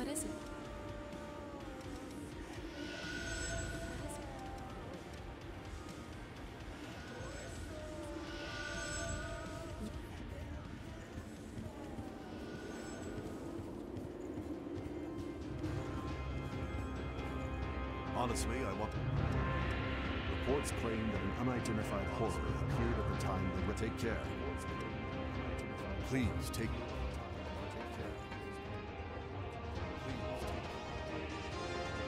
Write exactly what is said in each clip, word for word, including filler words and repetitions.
is it? Honestly, I want... Reports claim that an unidentified horror appeared at the time they were... Take care. Please, take... Take care. Please, take...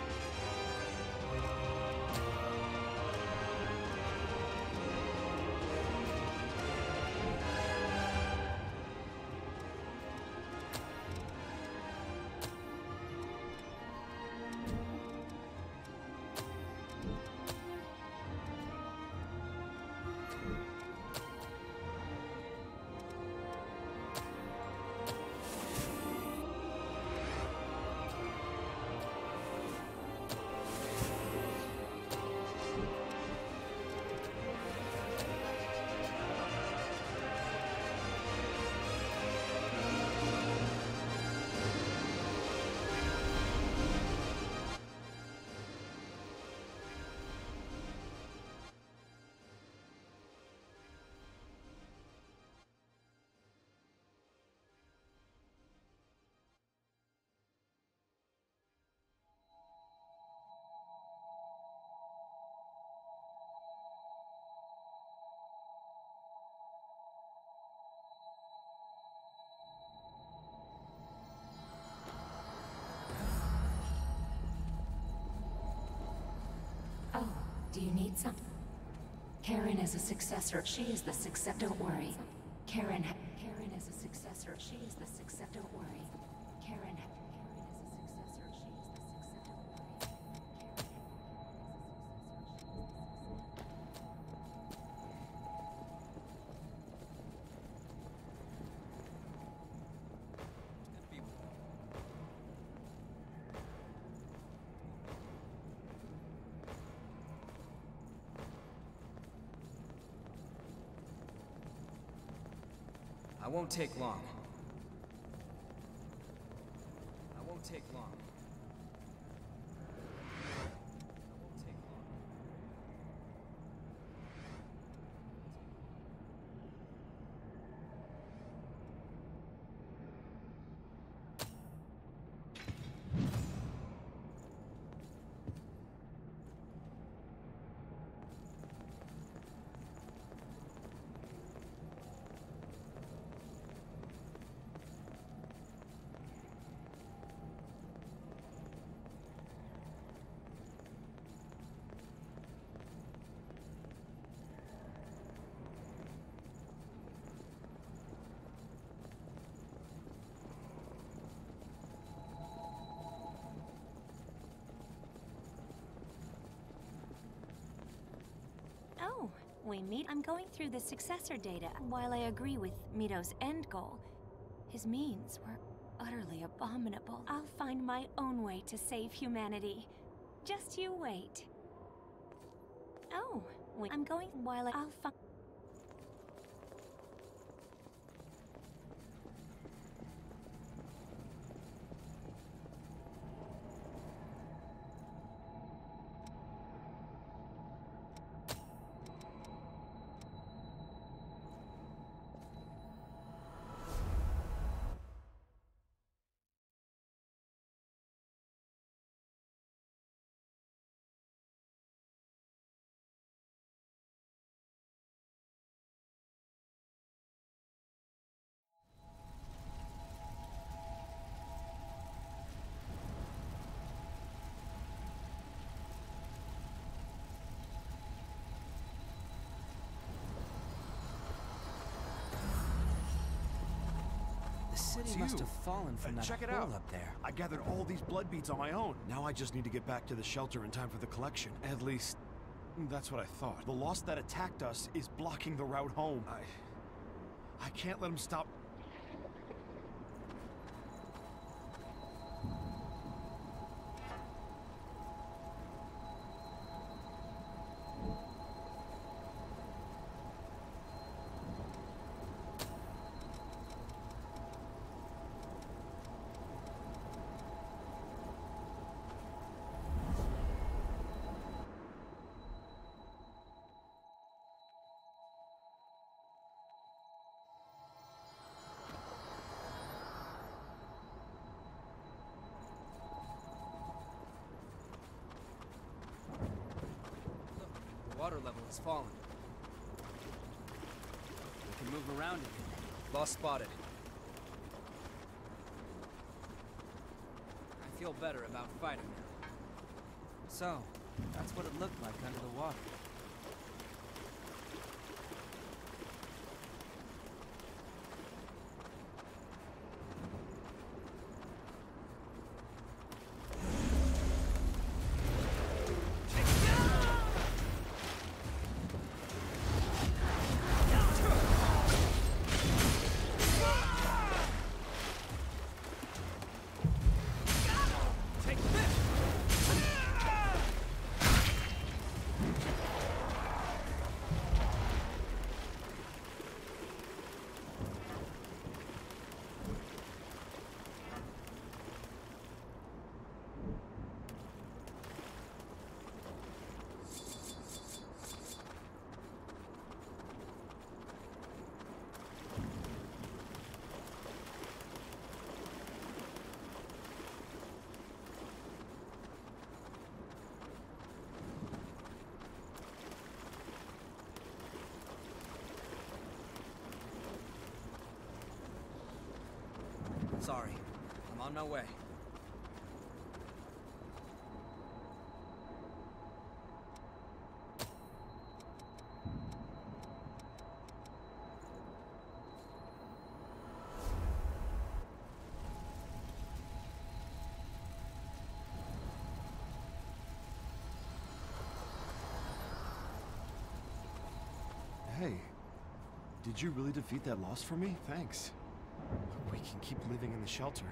Oh, do you need some? Karen is a successor. She is the success. Don't worry. Karen. Karen is a successor. She is the success. Don't worry. Karen. Karen is a successor. She is the success. I won't take long. I won't take long. I won't take long. Oh, we meet. I'm going through the successor data. While I agree with Mito's end goal, his means were utterly abominable. I'll find my own way to save humanity. Just you wait. Oh, we I'm going while I I'll find. The city It's must you. have fallen from Uh, that check it hole out. up there. I gathered all these blood beads on my own. Now I just need to get back to the shelter in time for the collection. At least, that's what I thought. The Lost that attacked us is blocking the route home. I... I can't let him stop... water level has fallen. We can move around again. Lost spotted. I feel better about fighting now. So, that's what it looked like under the water. Sorry. I'm on my way. Hey, did you really defeat that loss for me? Thanks. We can keep living in the shelter.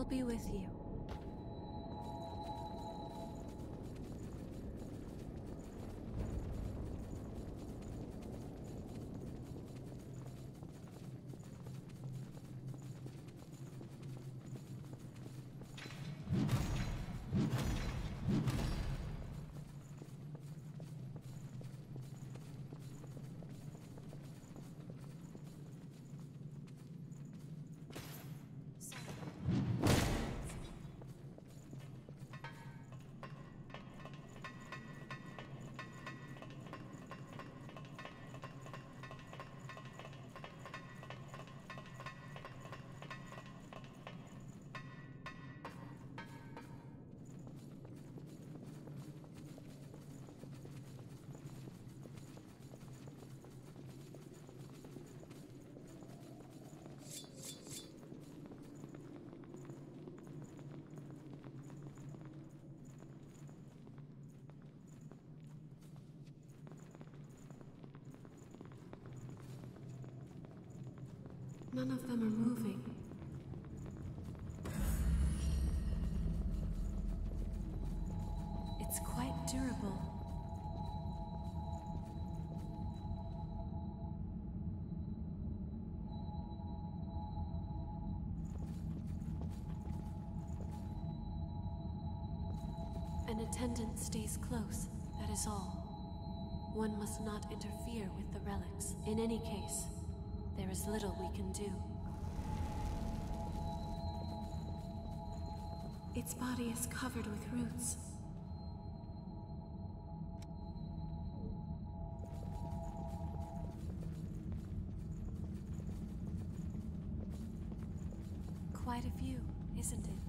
I'll be with you. None of them are moving. It's quite durable. An attendant stays close, that is all. One must not interfere with the relics. In any case, there is little we can do. Its body is covered with roots. Quite a few, isn't it?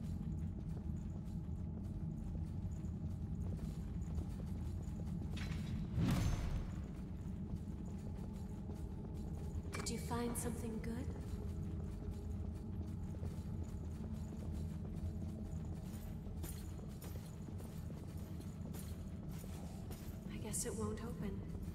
Did you find something good? I guess it won't open.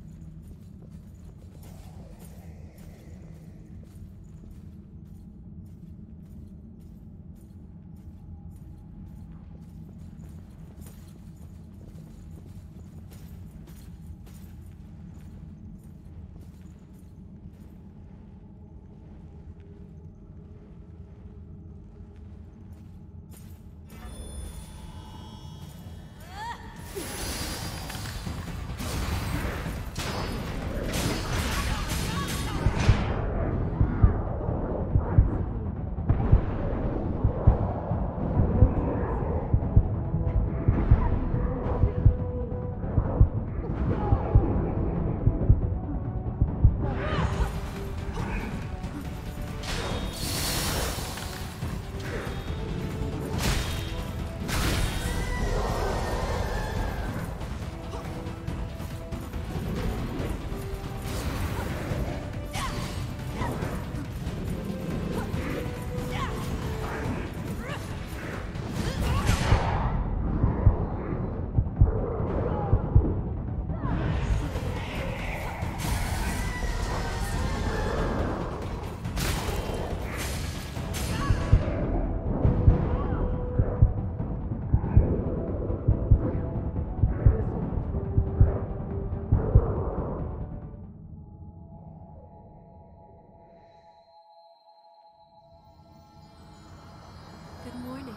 Good morning.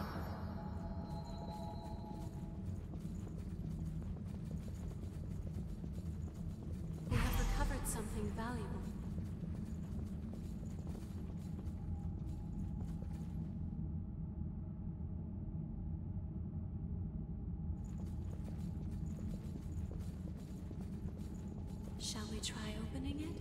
We have recovered something valuable. Shall we try opening it?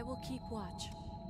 I will keep watch.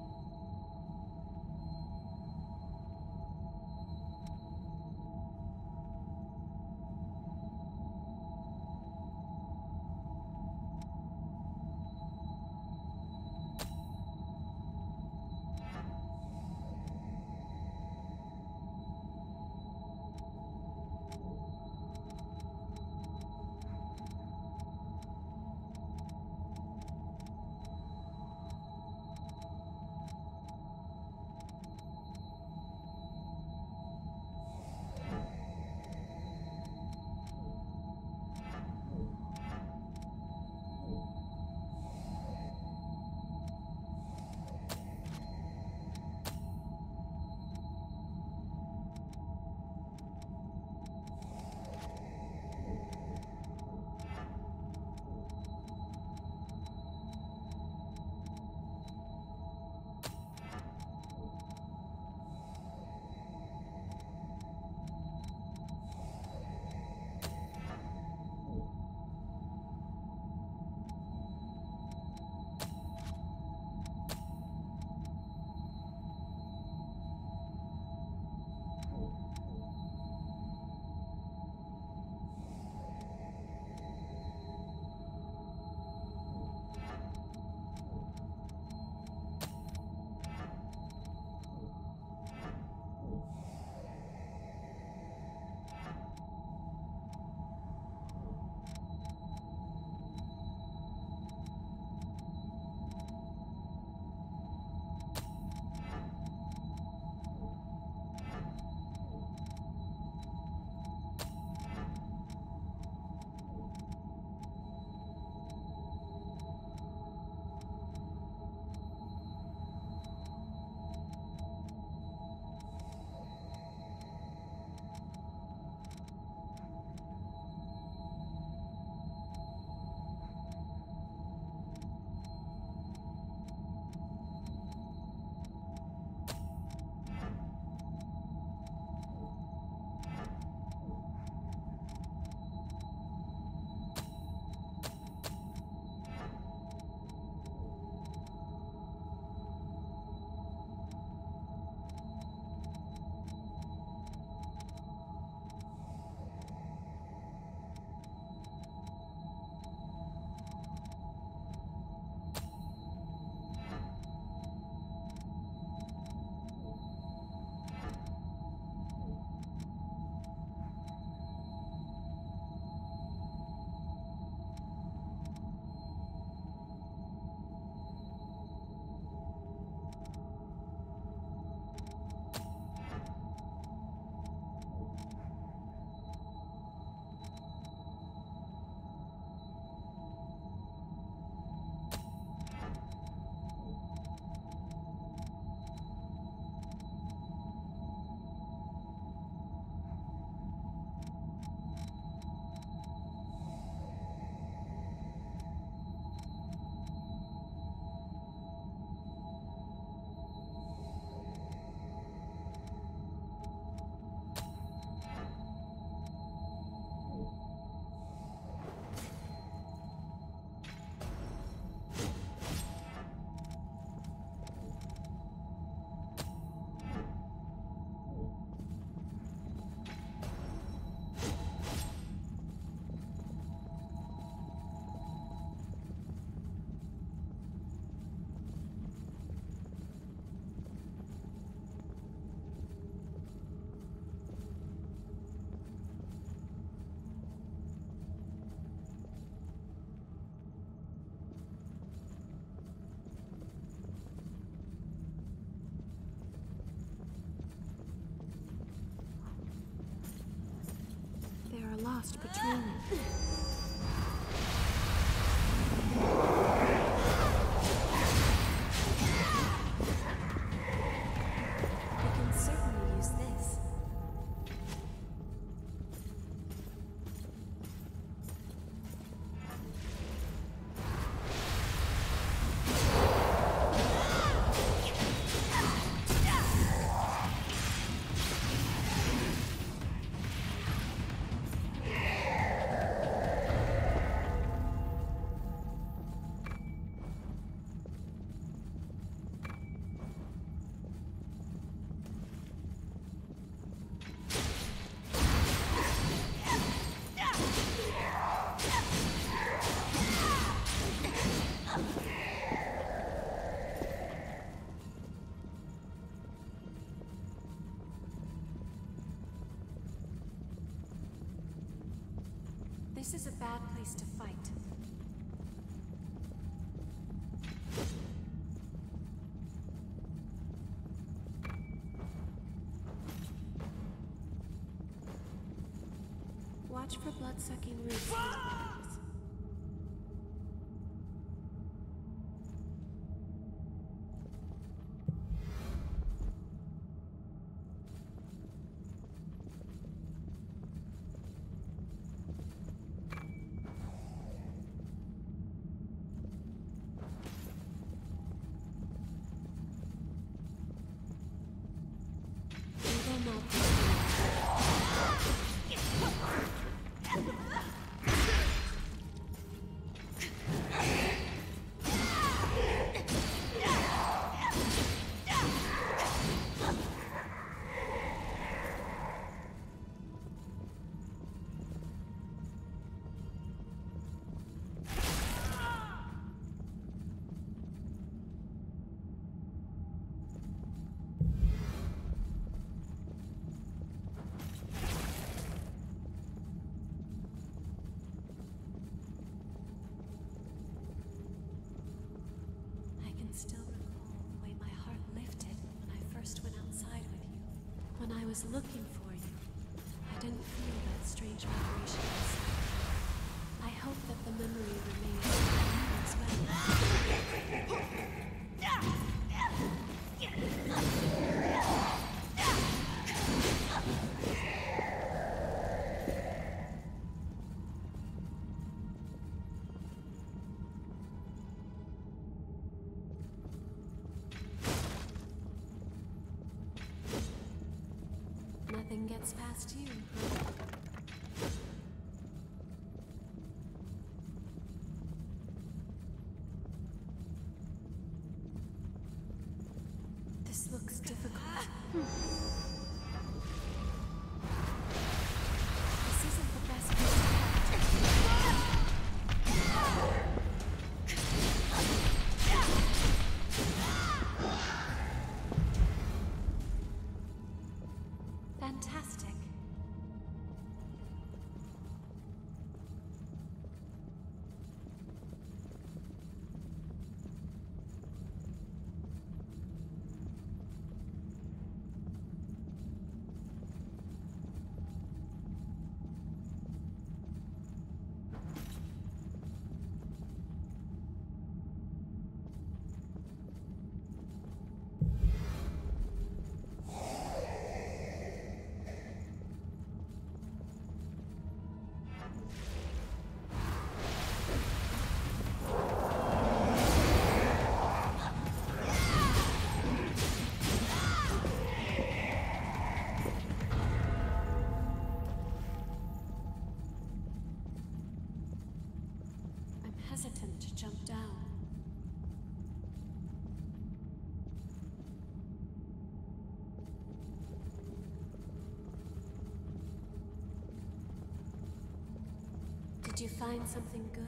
Lost between them. We can certainly use this. This is a bad place to fight. Watch for blood-sucking roots. Still recall the way my heart lifted when I first went outside with you. When I was looking for you, I didn't feel that strange vibration inside. I hope that the memory remains with you as well. Nothing gets past you. This looks difficult. This isn't the best place to Fantastic. Hesitant to jump down. Did you find something good?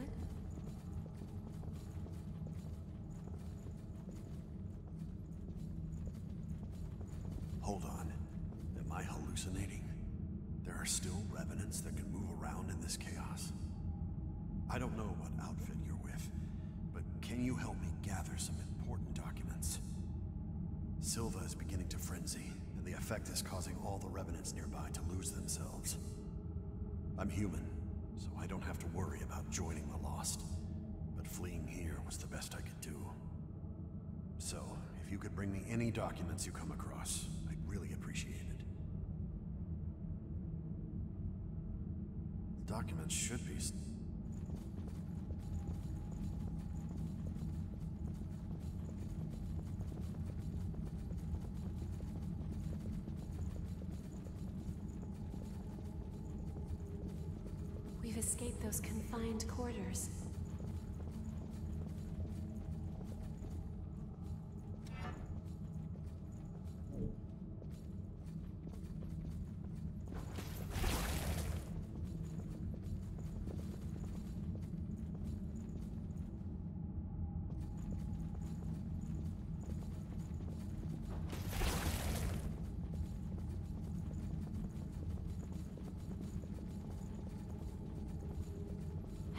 Hold on. Am I hallucinating? There are still revenants that can move around in this chaos. I don't know what outfit you're with, but can you help me gather some important documents? Silva is beginning to frenzy, and the effect is causing all the revenants nearby to lose themselves. I'm human, so I don't have to worry about joining the Lost, but fleeing here was the best I could do. So, if you could bring me any documents you come across, I'd really appreciate it. The documents should be... We've escaped those confined quarters.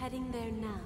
heading there now.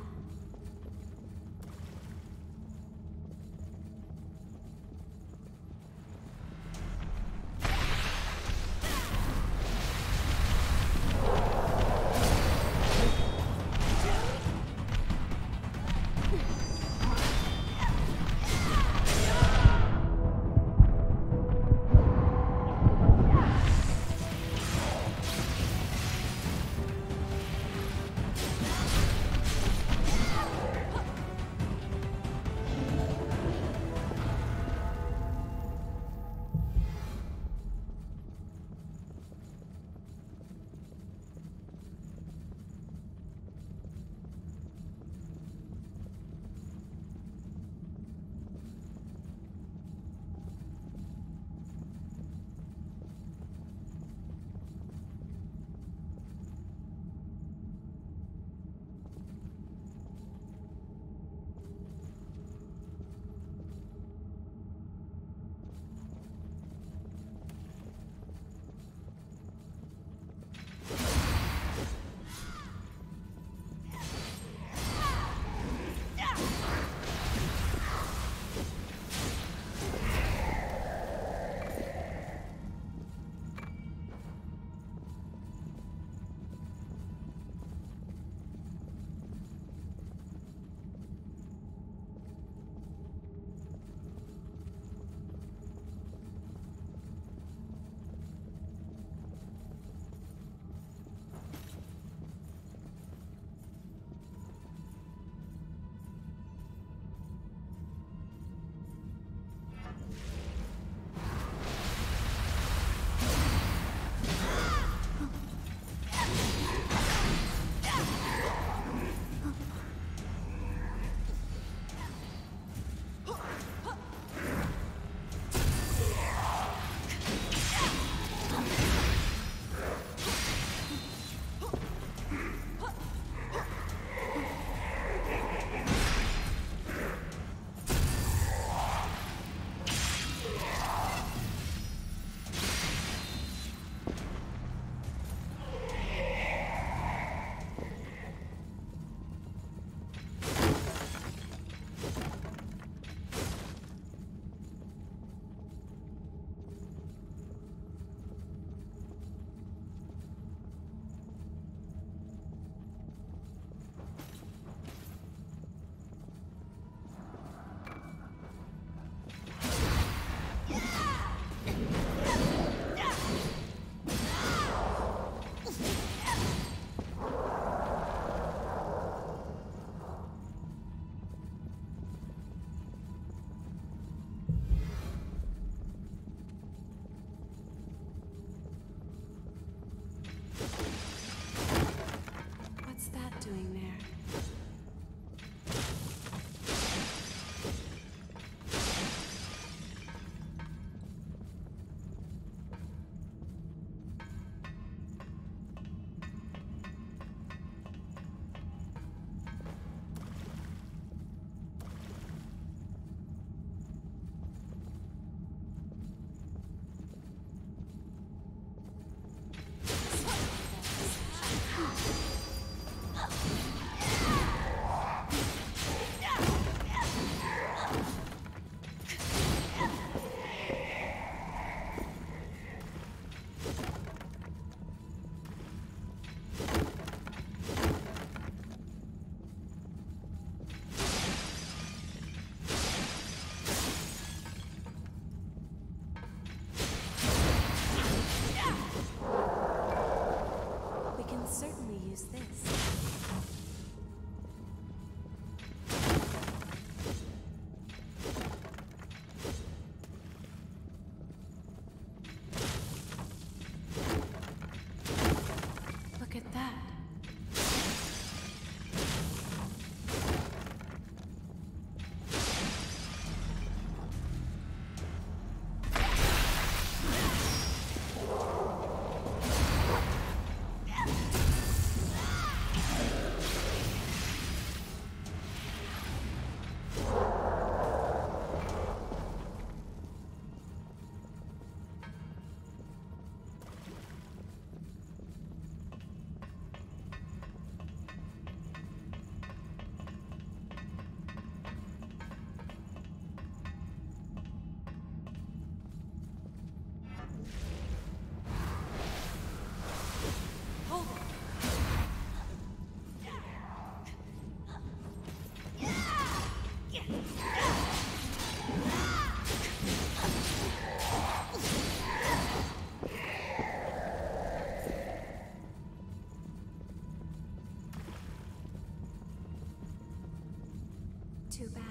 too bad.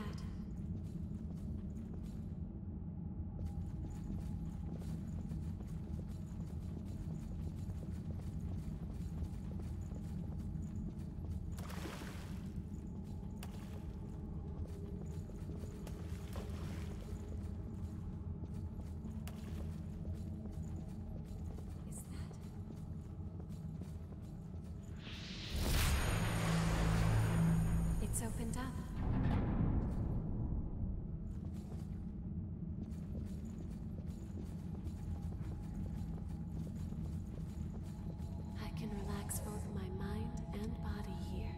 Is that... It's opened up. I can relax both my mind and body here.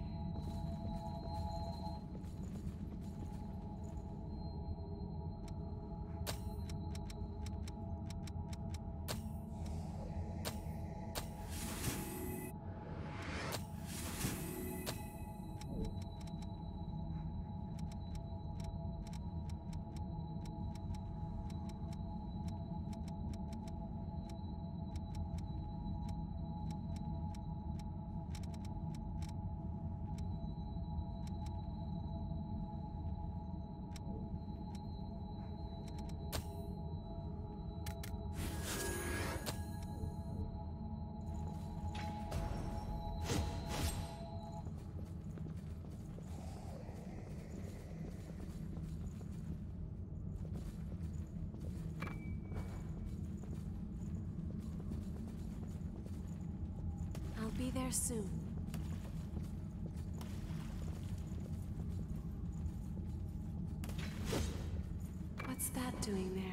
I'll be there soon. What's that doing there?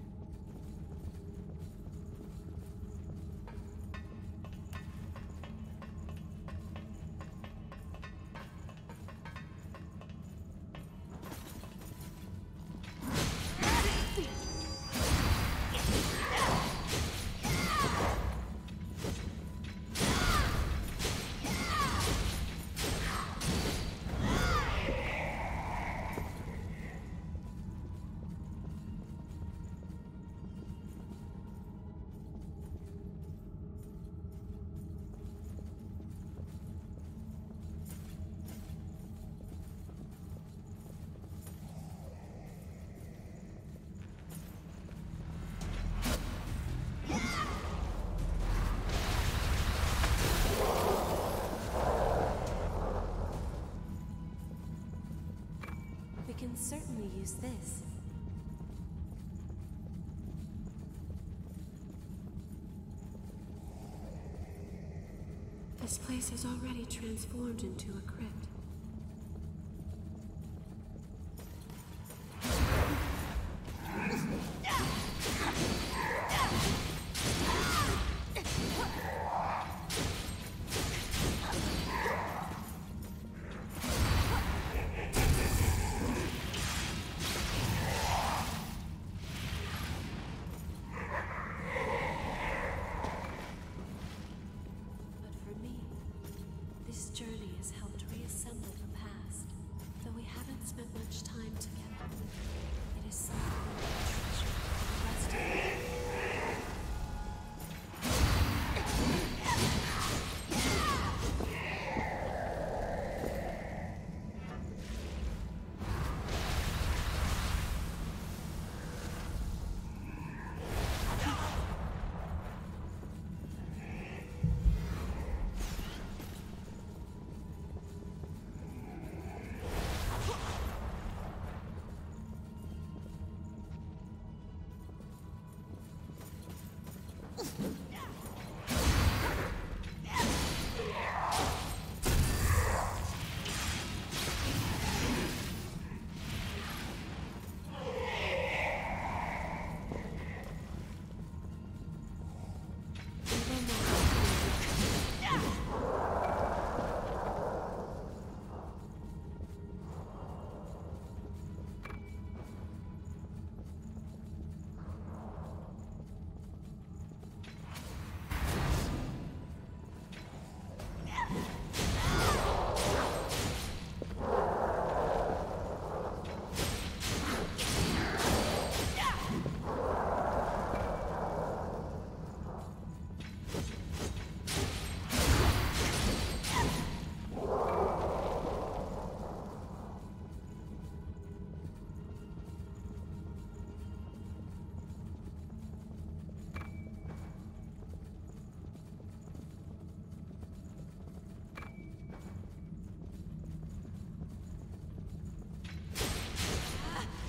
We can certainly use this. This place has already transformed into a crypt. But for me, this journey has helped reassemble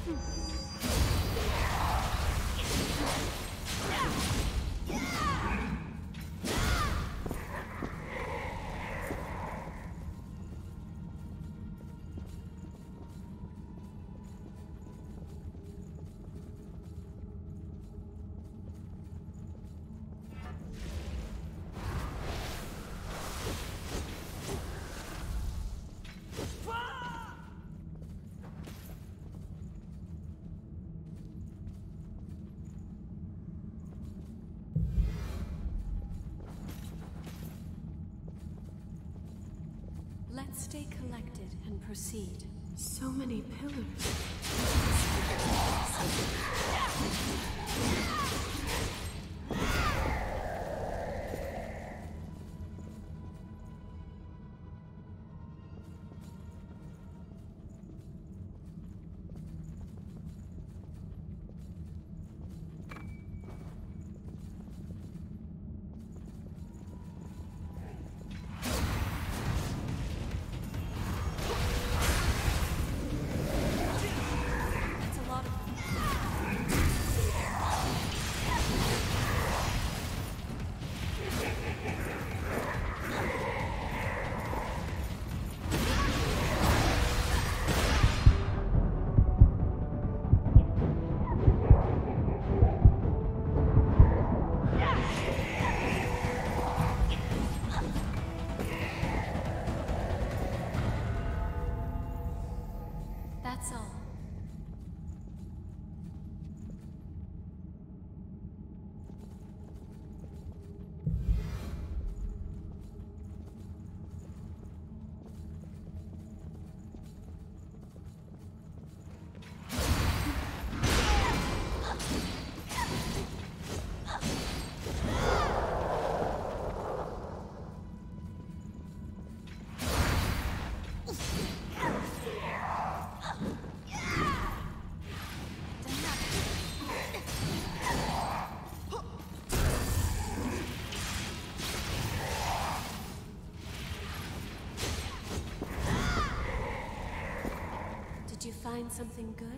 Let's stay collected and proceed. So many pillars. That's all. Did you find something good?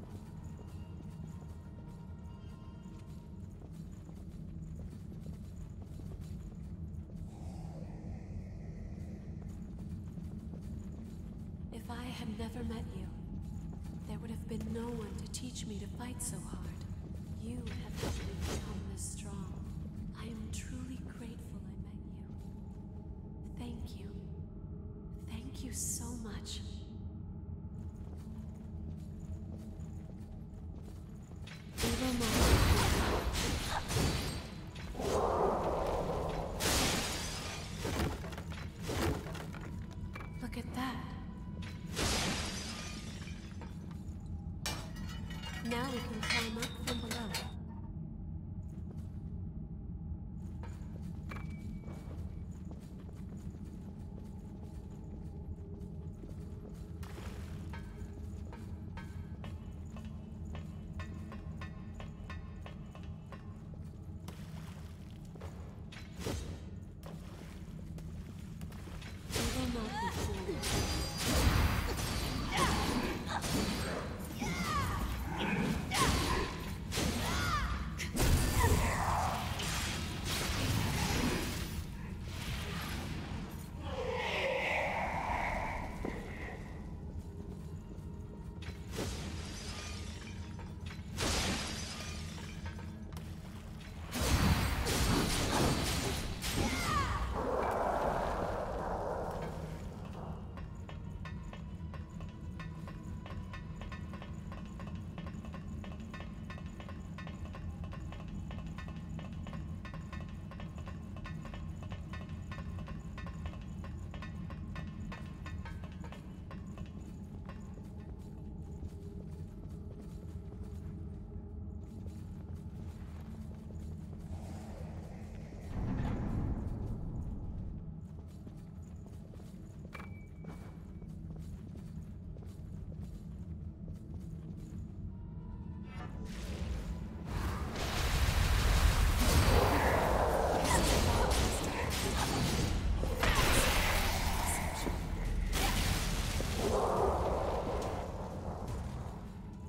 If I had never met you, there would have been no one to teach me to fight so hard. You have helped me become this strong. I am truly grateful I met you. Thank you. Thank you so much. Look at that. Now we can climb up from below.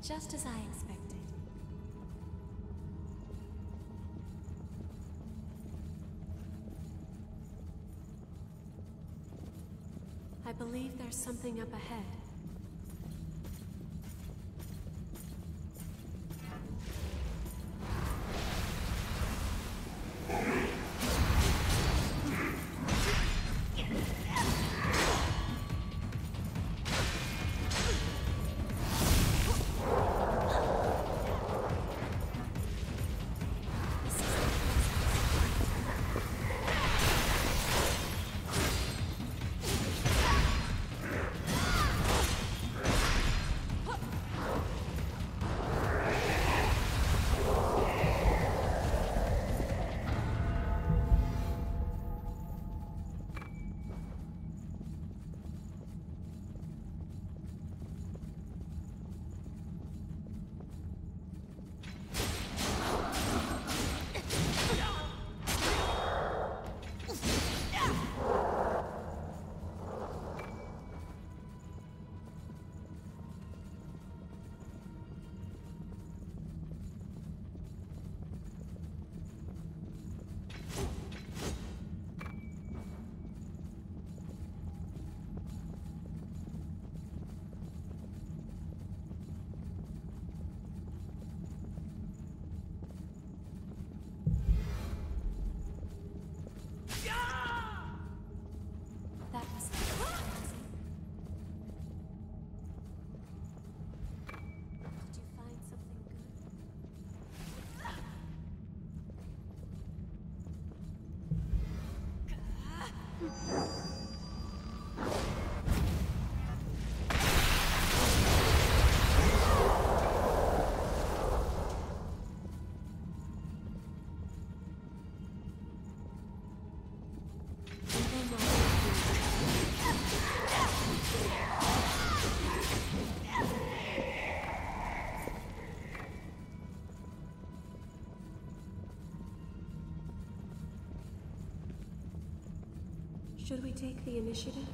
Just as I expected. I believe there's something up ahead. Should we take the initiative?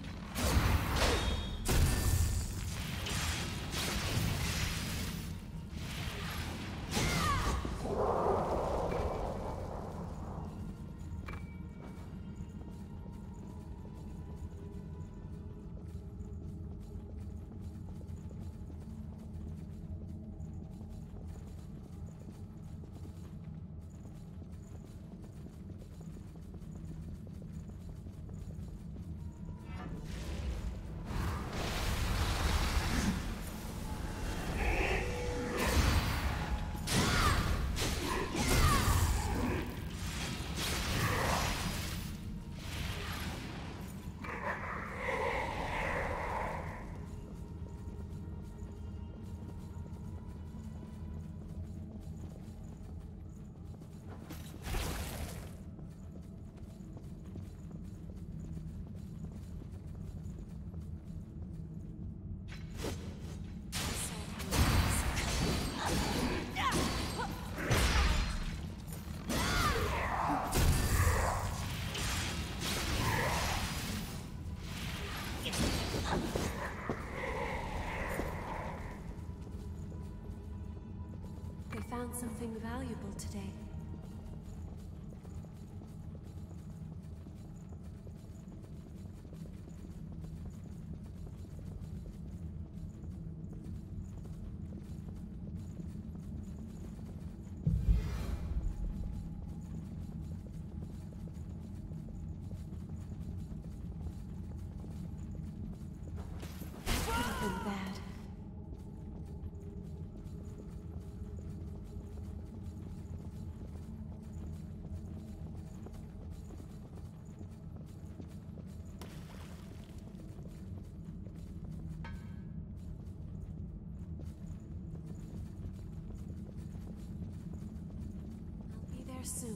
They found something valuable today. That could have been bad. Soon.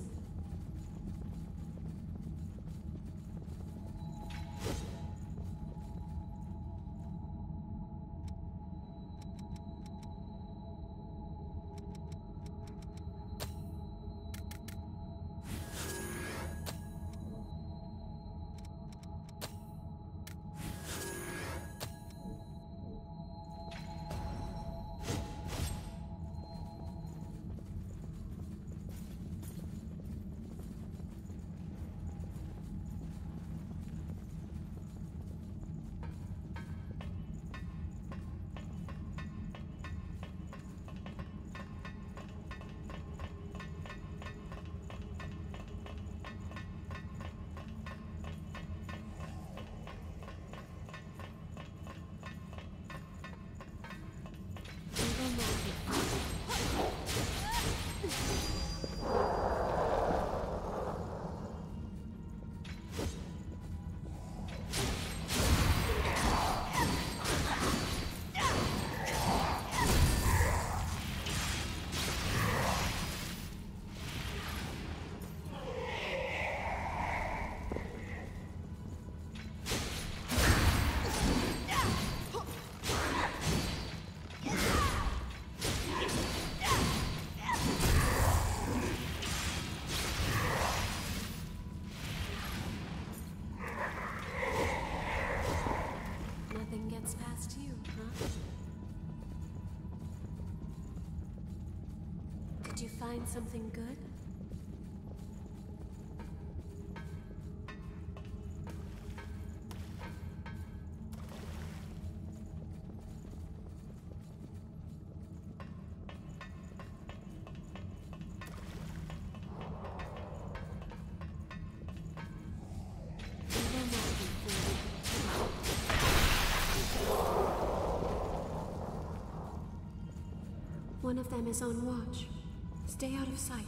Did you find something good? One of them is on watch. Stay out of sight.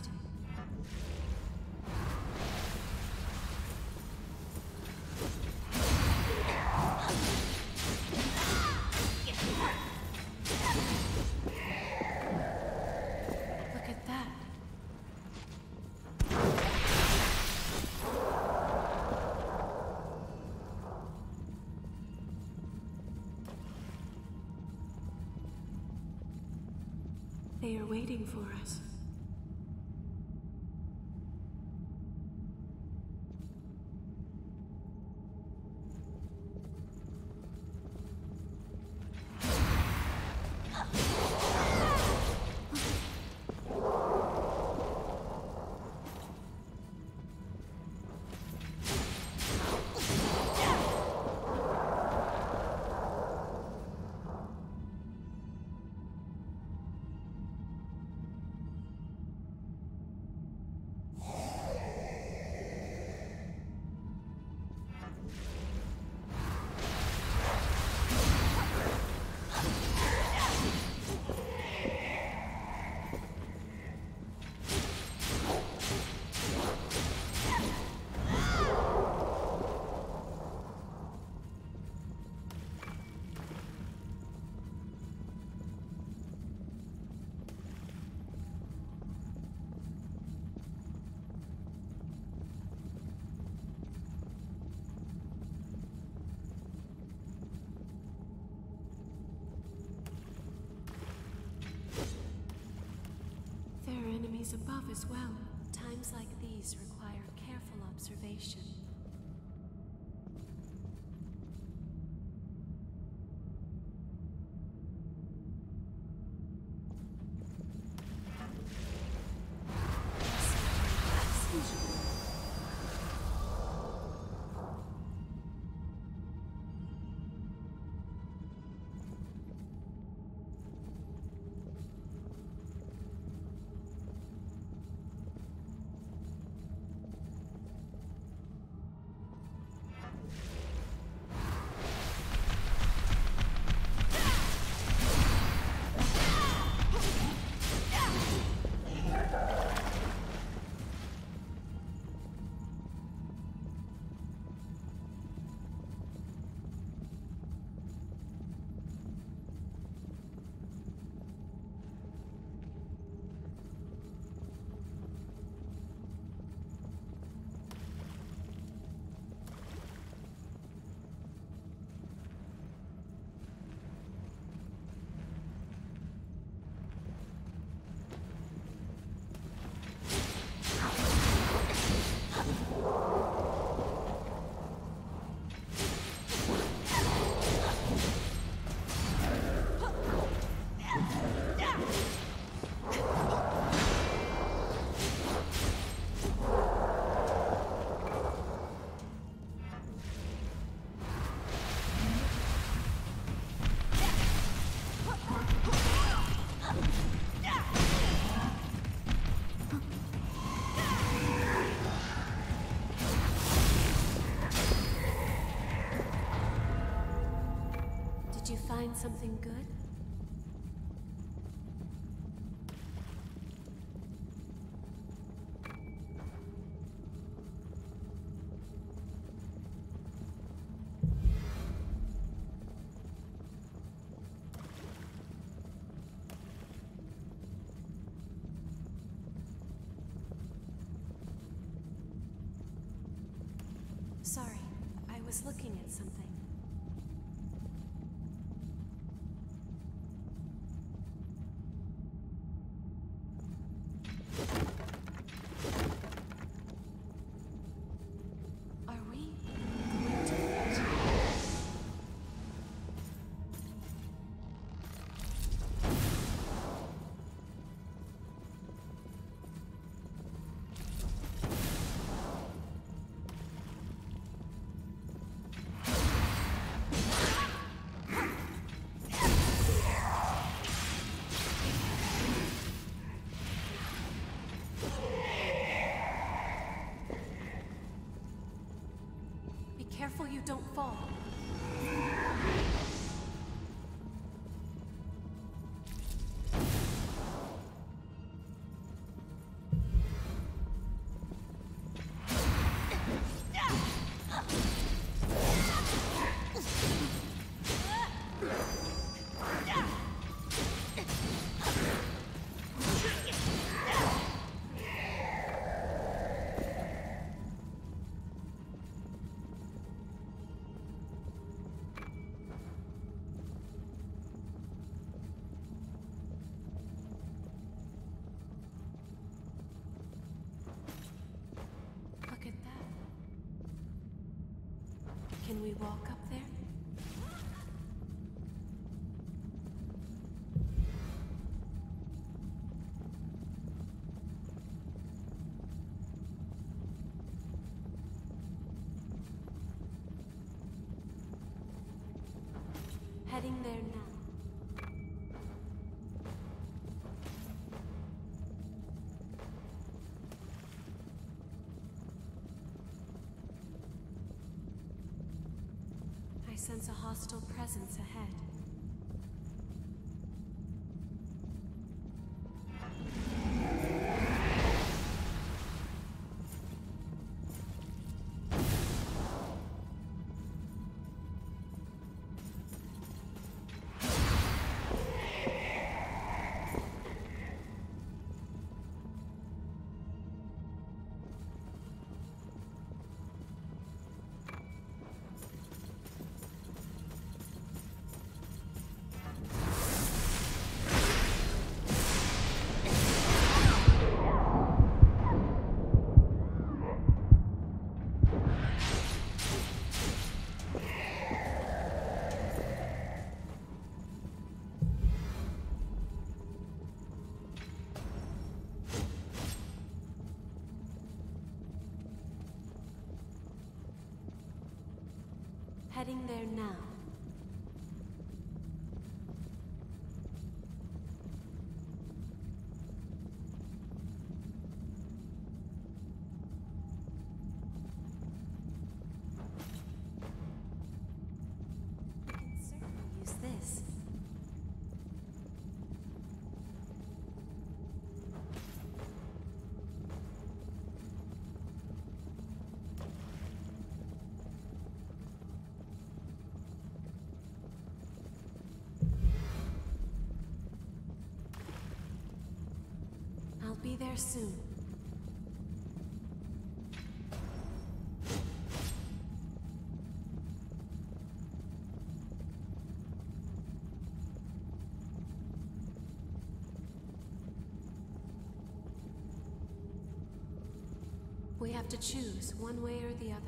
Look at that. They are waiting for us. Enemies above as well. Times like these require careful observation. Did you find something good? Sorry, I was looking at something. Are we going to fight? careful you don't fall. Can we walk up there? Heading there now. I sense a hostile presence ahead. Heading there now. I can certainly use this. I'll be there soon. We have to choose one way or the other.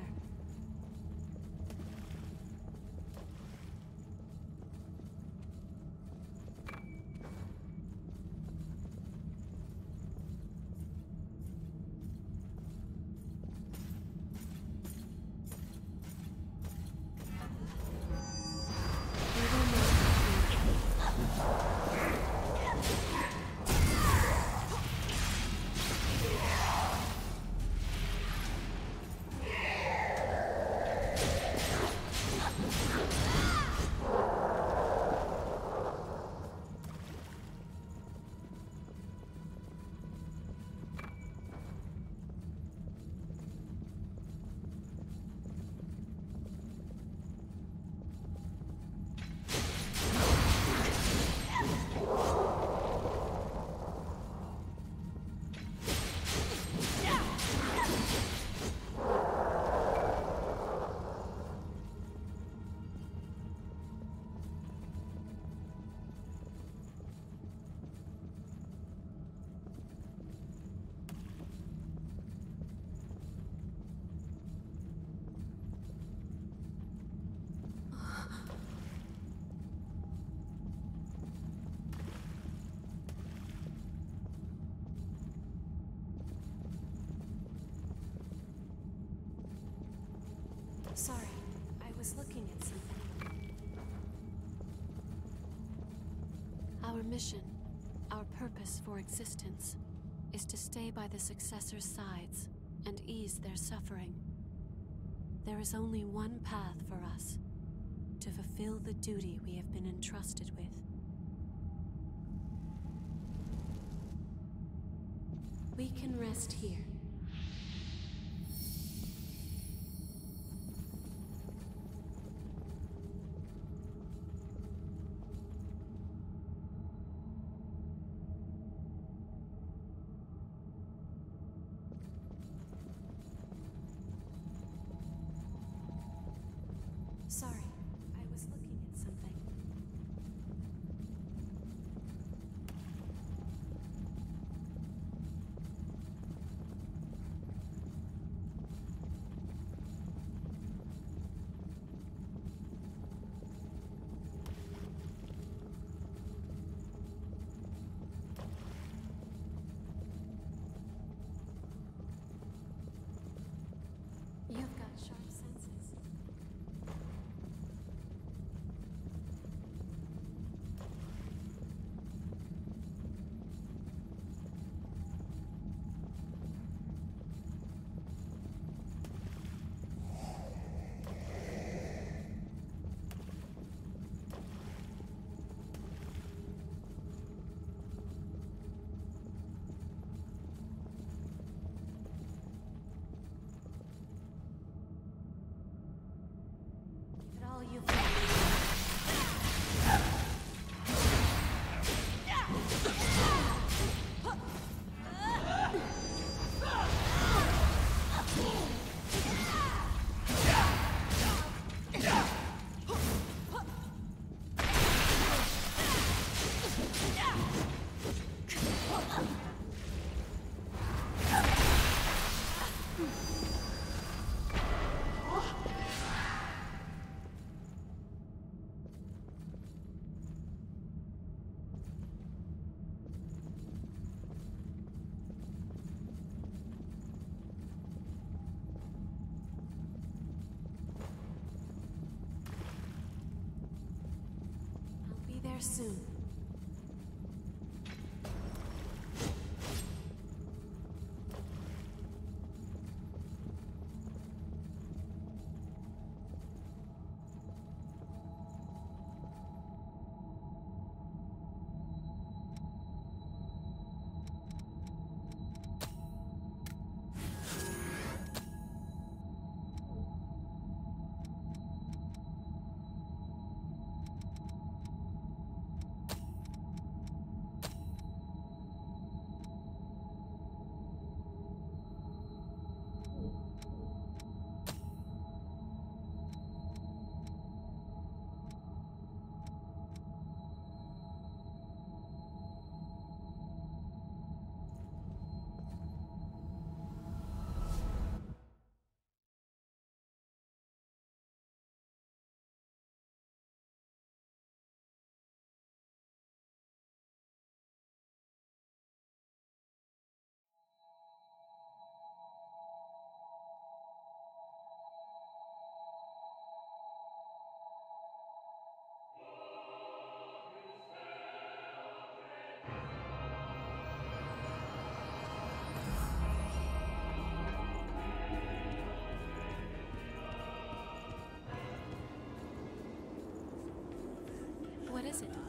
Sorry, I was looking at something. Our mission, our purpose for existence, is to stay by the successors' sides and ease their suffering. There is only one path for us, to fulfill the duty we have been entrusted with. We can rest here. Sorry, I was looking at something. You've got sharp senses. Give it all you've got. I'll be there soon. What is it?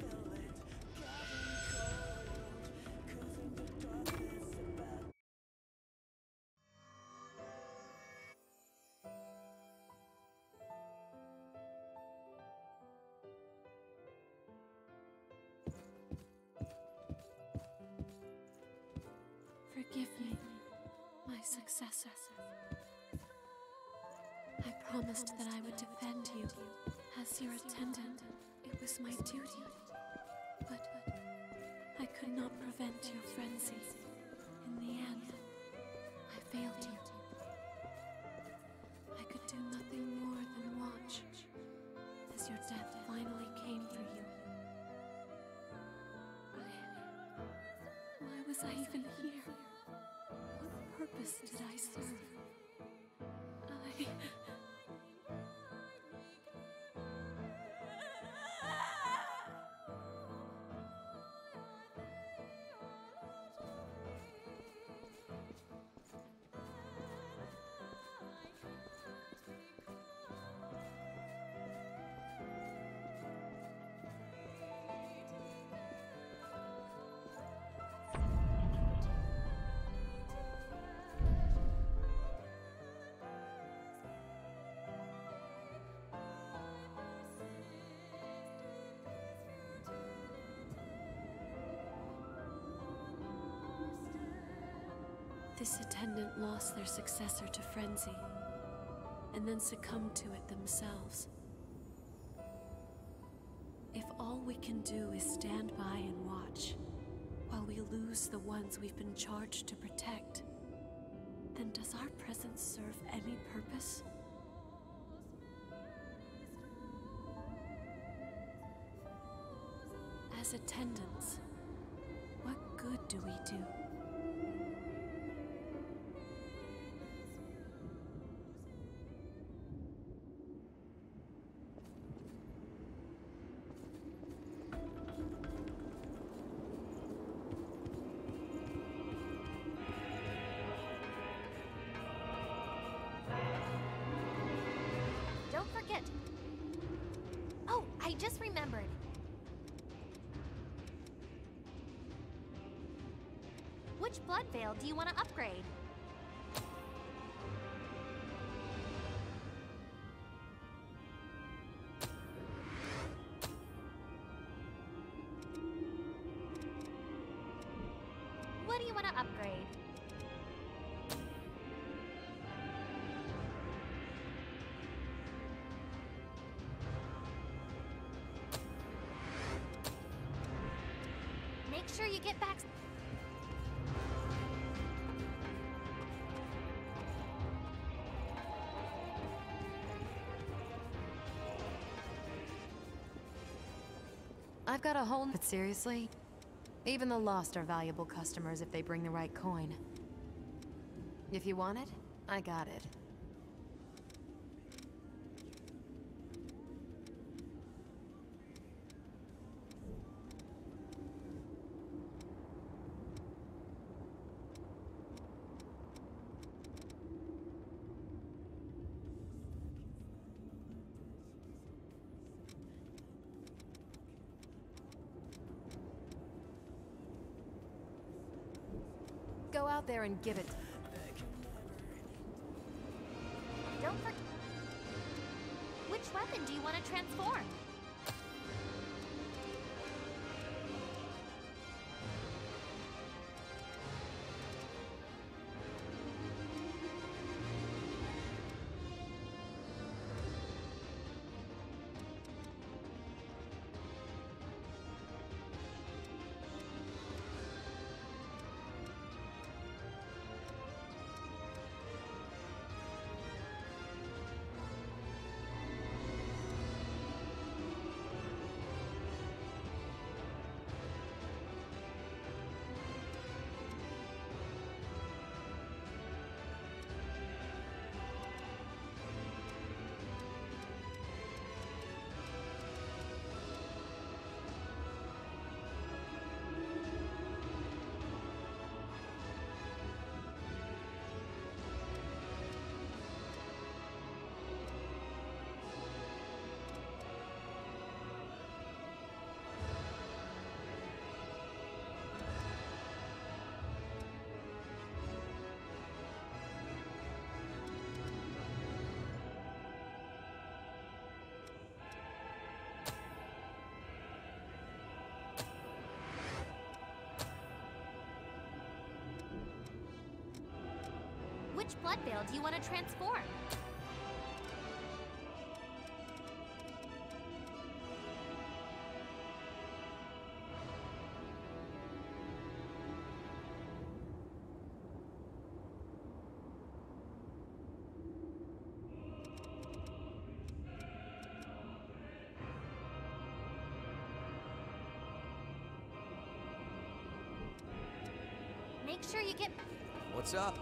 Forgive me, my successor. I promised that I would defend you as your attendant. It was my duty, but I could not prevent your frenzy. In the end, I failed you. I could do nothing more than watch as your death finally came for you. Why, why was I even here? What purpose did I serve? I... This attendant lost their successor to frenzy, and then succumbed to it themselves. If all we can do is stand by and watch, while we lose the ones we've been charged to protect, then does our presence serve any purpose? As attendants, what good do we do? Don't forget. Oh, I just remembered. Which blood veil do you want to upgrade? What do you want to upgrade? Make sure you get back. I've got a whole... But seriously? Even the lost are valuable customers if they bring the right coin. If you want it, I got it. Go out there and give it. Don't forget. Which weapon do you want to transform? Which blood veil do you want to transform? Make sure you get... What's up?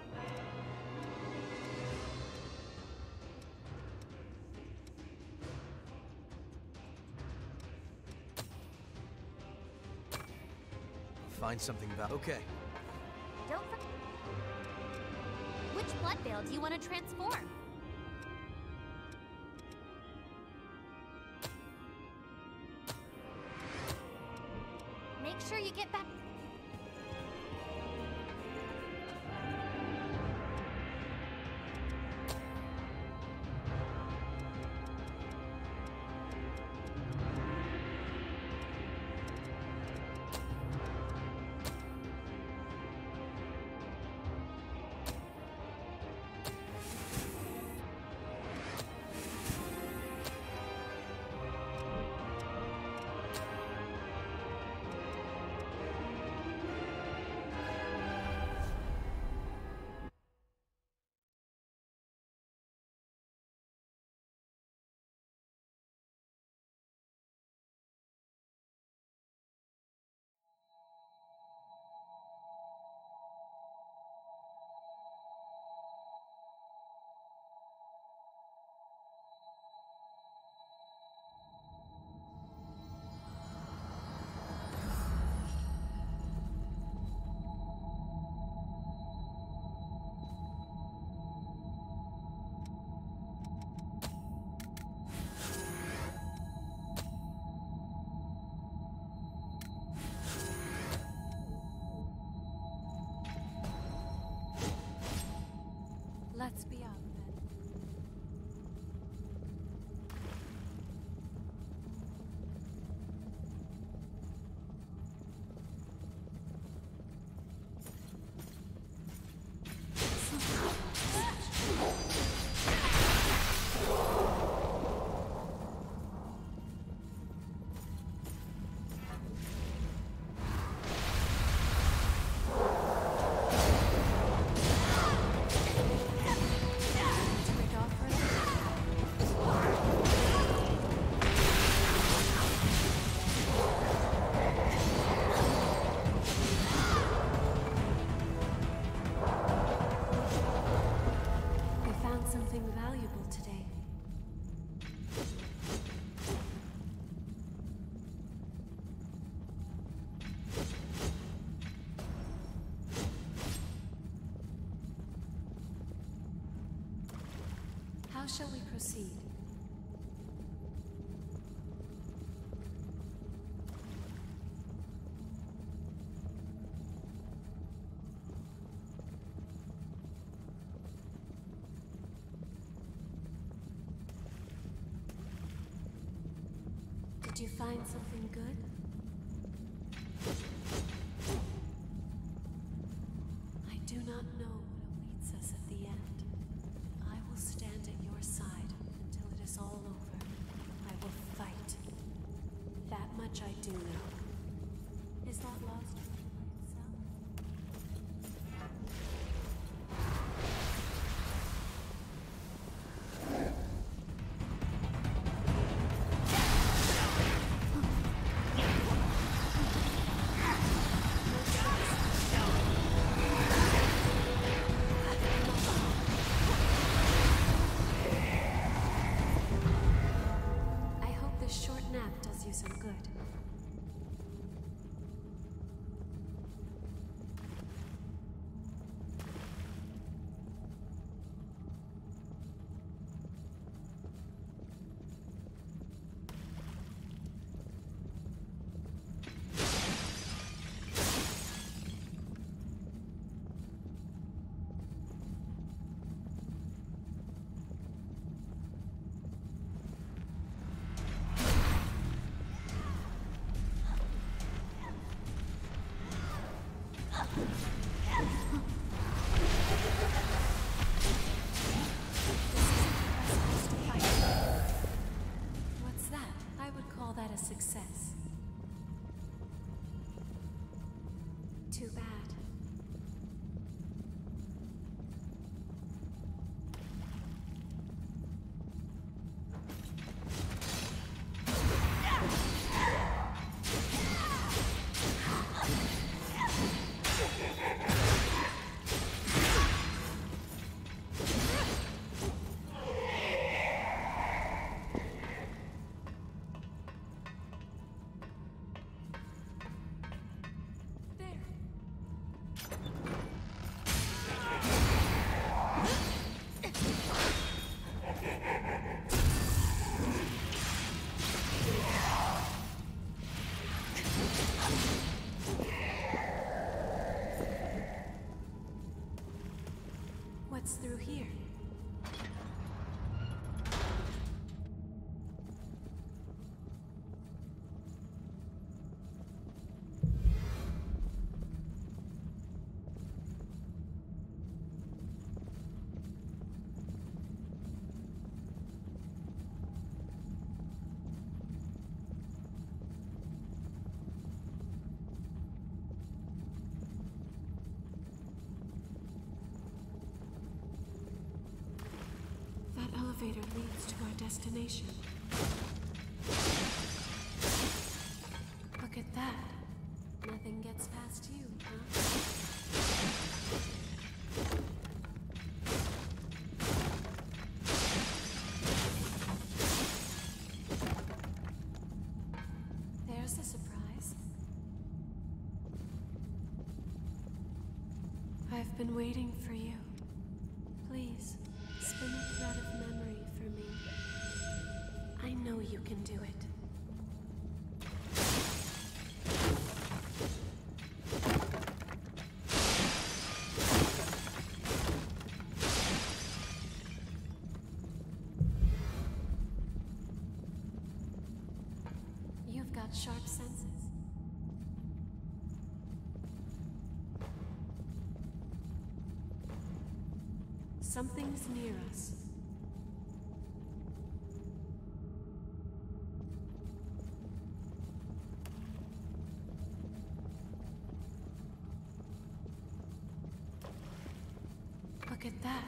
Find something about. Okay. Don't forget. Which blood veil do you want to transform? Make sure you get back. shall we proceed? Did you find something good? I do not know what awaits us at the end. I will stand at your side until it is all over. I will fight. That much I do know. Is that lost by itself? I hope this short nap does you some good. What's that? I would call that a success. Too bad. What's through here? That elevator leads to our destination. Look at that. Nothing gets past you, huh? There's a surprise. I've been waiting for you. Please, spin a thread of memory for me. I know you can do it. You've got sharp senses. Something's near us. Look at that.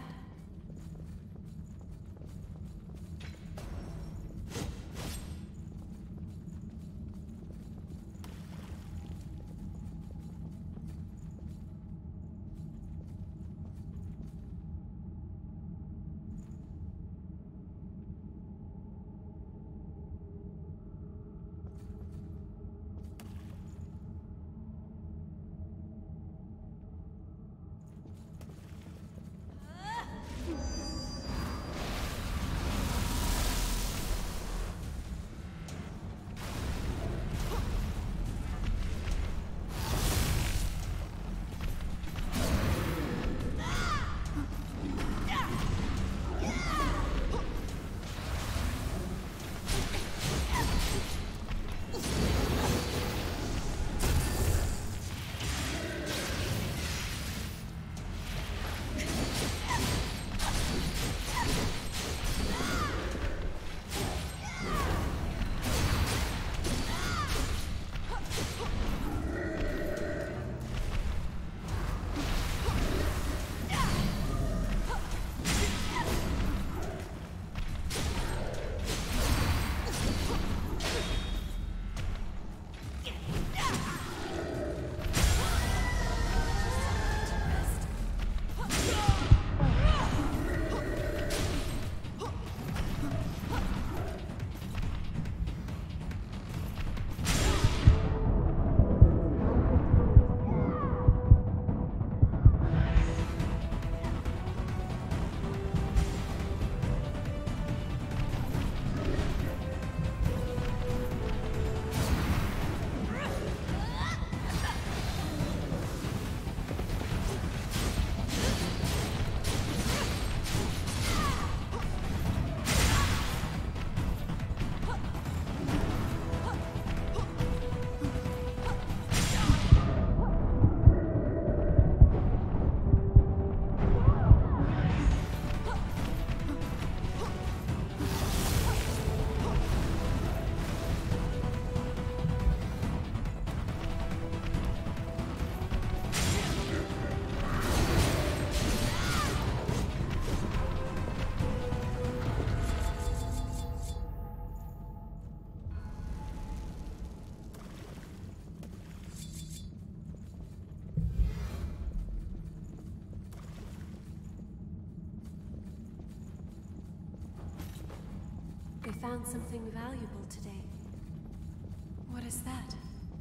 found something valuable today. What is that?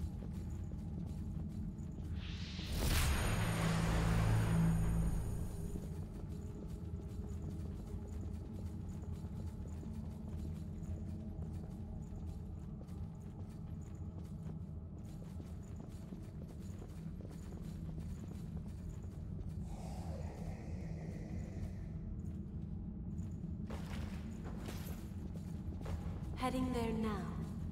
Heading there now.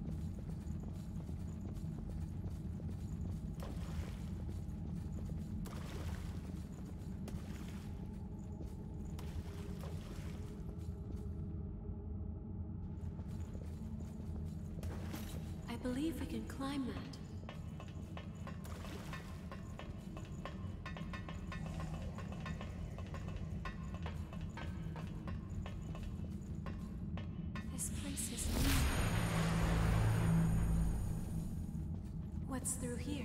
I believe we can climb that. This place is new. What's through here?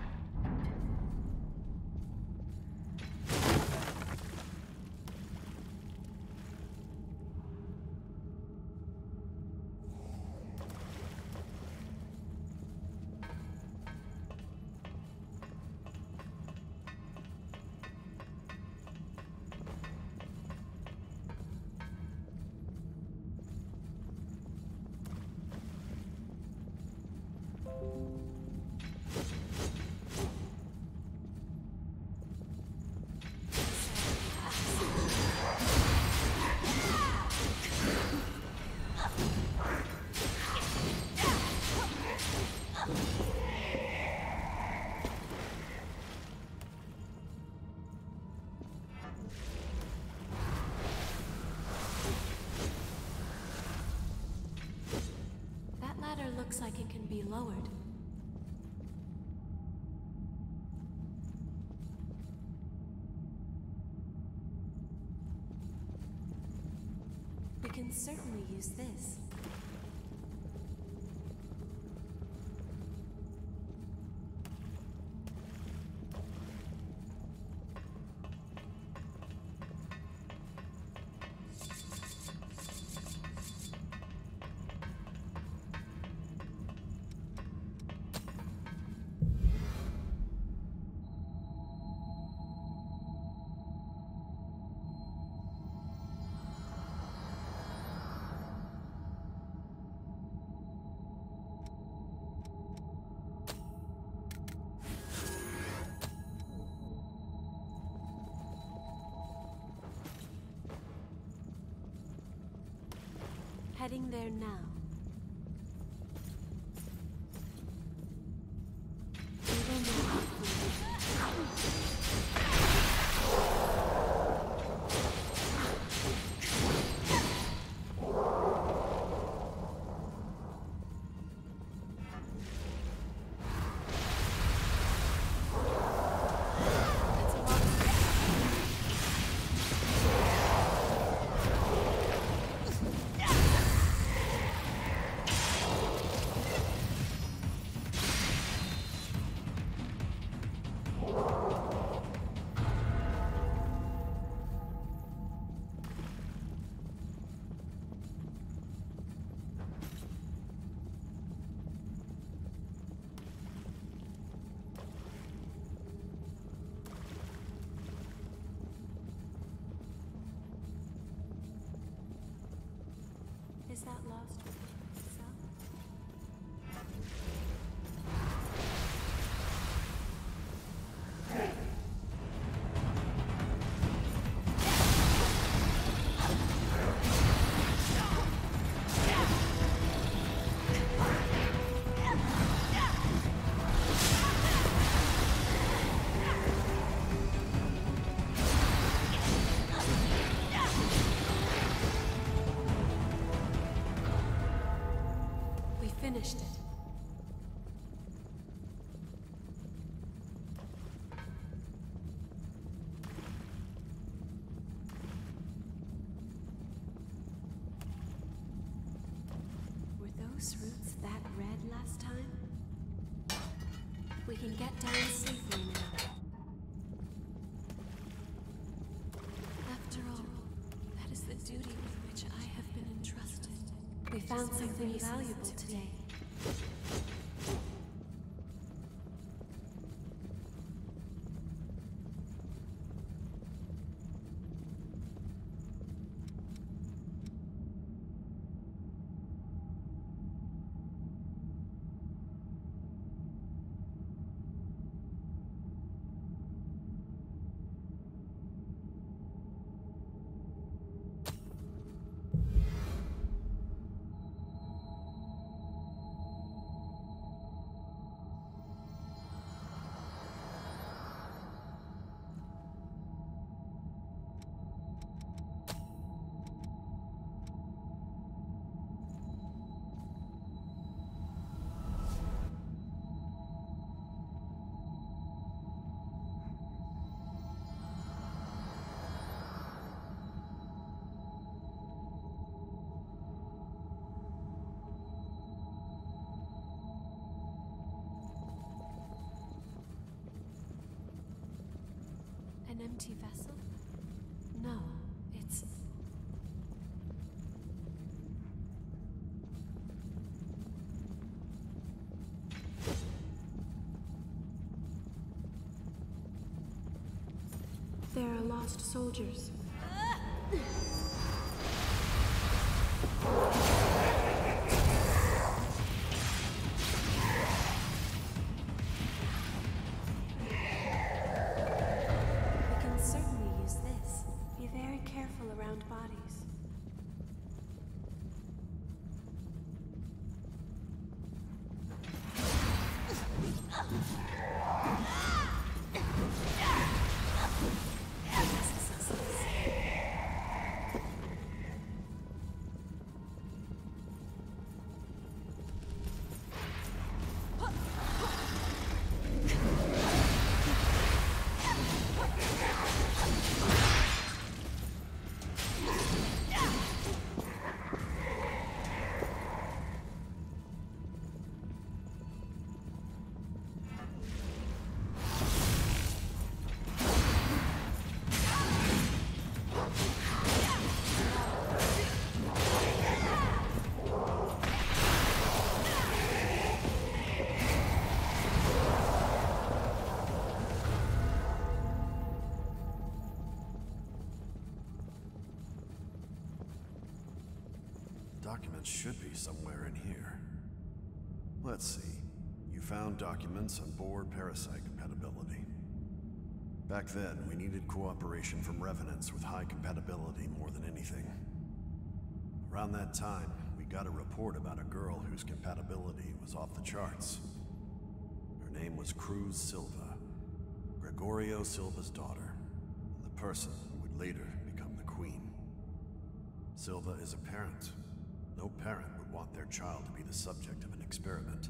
Looks like it can be lowered. We can certainly use this. Heading there now. We will know. Is that lost south? Finished it. Were those roots that red last time? We can get down safely now. After all, that is the duty with which I have been entrusted. We found something valuable today. An empty vessel? No, it's... There are lost soldiers. Documents should be somewhere in here. Let's see. You found documents on Bohr parasite compatibility. Back then, we needed cooperation from Revenants with high compatibility more than anything. Around that time, we got a report about a girl whose compatibility was off the charts. Her name was Cruz Silva, Gregorio Silva's daughter, and the person who would later become the Queen. Silva is a parent. No parent would want their child to be the subject of an experiment.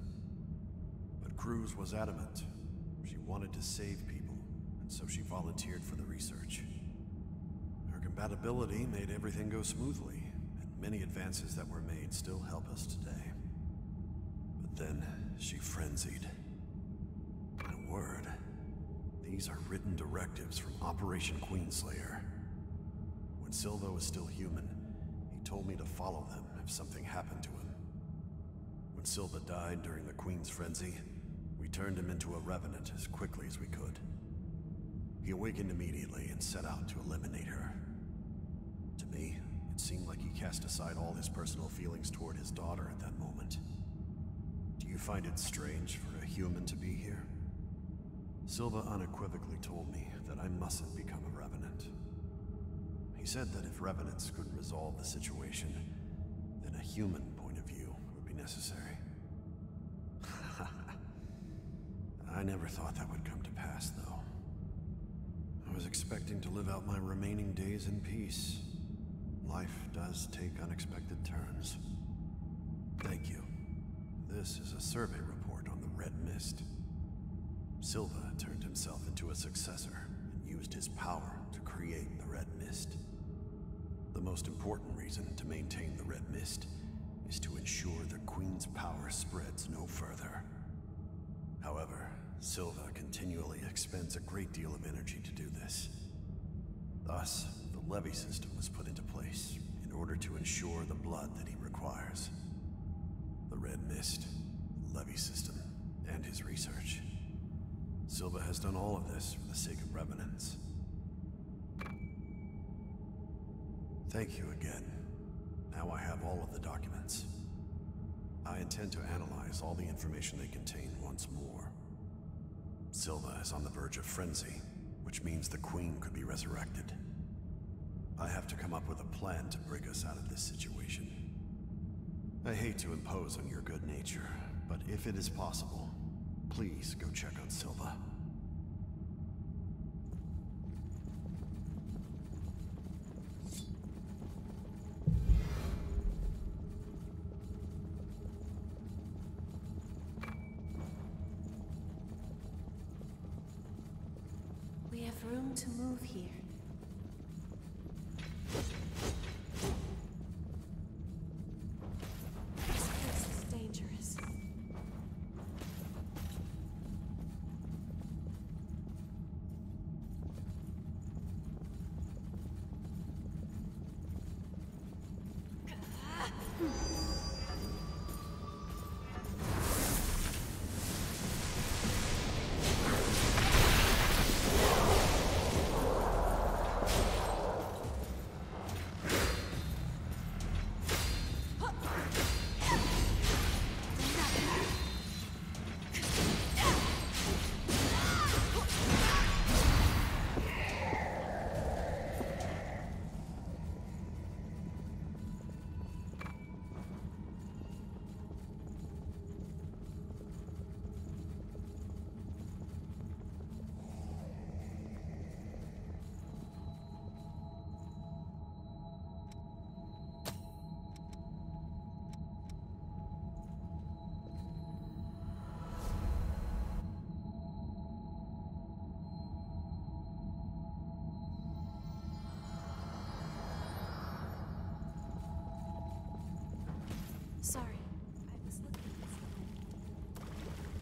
But Cruz was adamant. She wanted to save people, and so she volunteered for the research. Her compatibility made everything go smoothly, and many advances that were made still help us today. But then, she frenzied. In a word, these are written directives from Operation Queenslayer. When Silva was still human, he told me to follow them if something happened to him. When Silva died during the Queen's frenzy, we turned him into a Revenant as quickly as we could. He awakened immediately and set out to eliminate her. To me, it seemed like he cast aside all his personal feelings toward his daughter at that moment. Do you find it strange for a human to be here? Silva unequivocally told me that I mustn't become a Revenant. He said that if Revenants couldn't resolve the situation, then a human point of view would be necessary. I never thought that would come to pass, though. I was expecting to live out my remaining days in peace. Life does take unexpected turns. Thank you. This is a survey report on the Red Mist. Silva turned himself into a successor and used his power to create the Red Mist. The most important reason to maintain the Red Mist is to ensure the Queen's power spreads no further. However, Silva continually expends a great deal of energy to do this. Thus, the levy system was put into place in order to ensure the blood that he requires. Red Mist, Levy System, and his research. Silva has done all of this for the sake of Revenants. Thank you again. Now I have all of the documents. I intend to analyze all the information they contain once more. Silva is on the verge of frenzy, which means the Queen could be resurrected. I have to come up with a plan to break us out of this situation. I hate to impose on your good nature, but if it is possible, please go check on Silva. We have room to move here. This place is dangerous. Sorry, I was looking at something.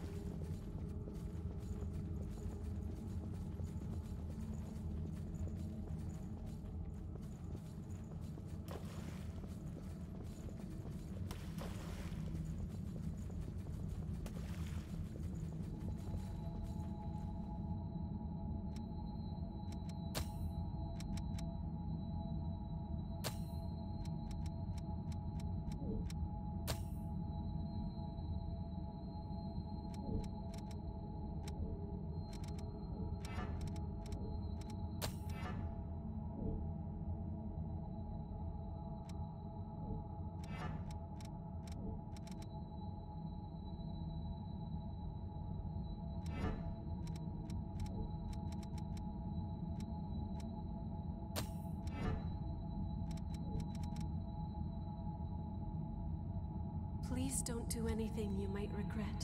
Please don't do anything you might regret.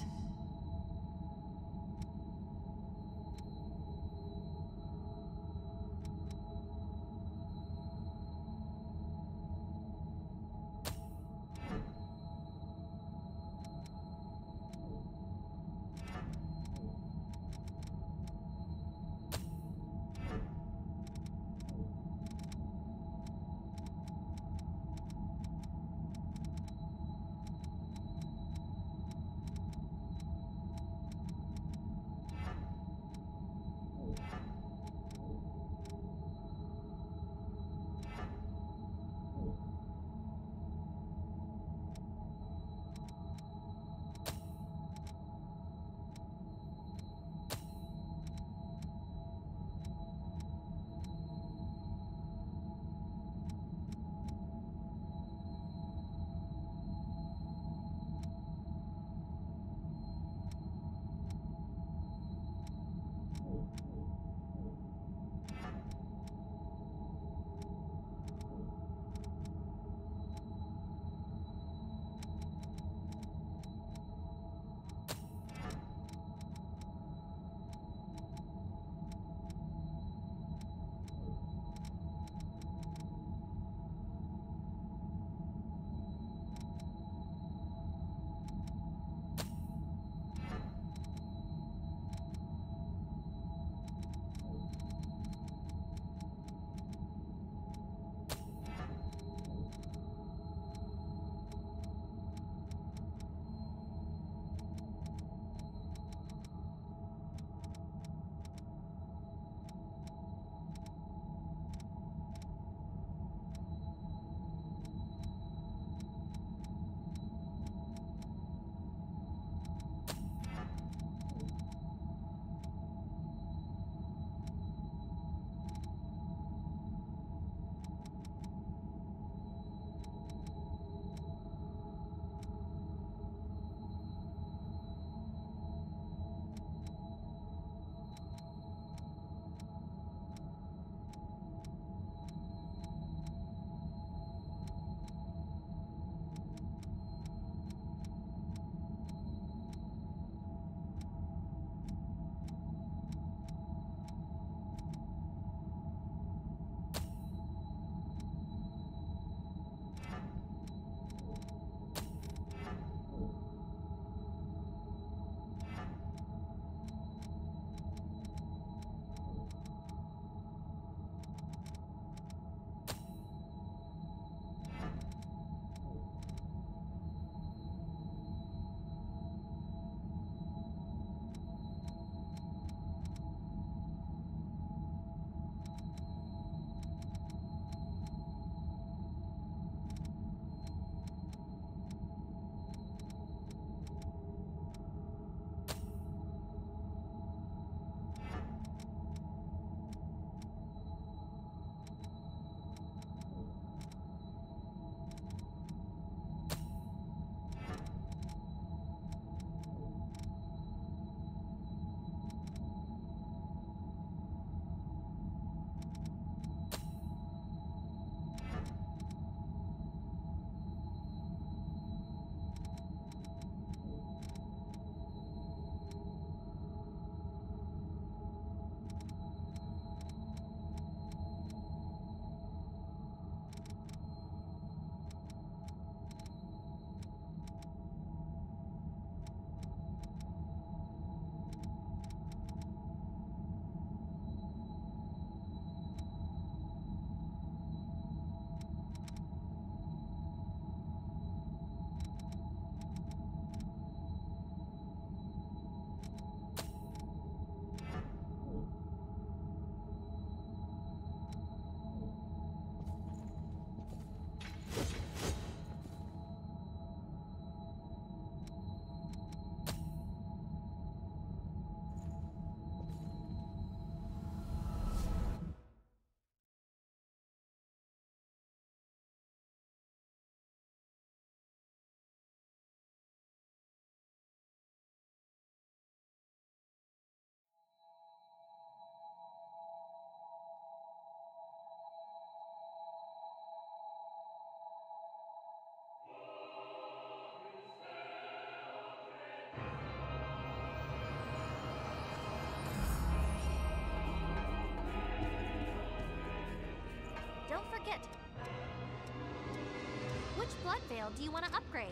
Which blood veil do you want to upgrade?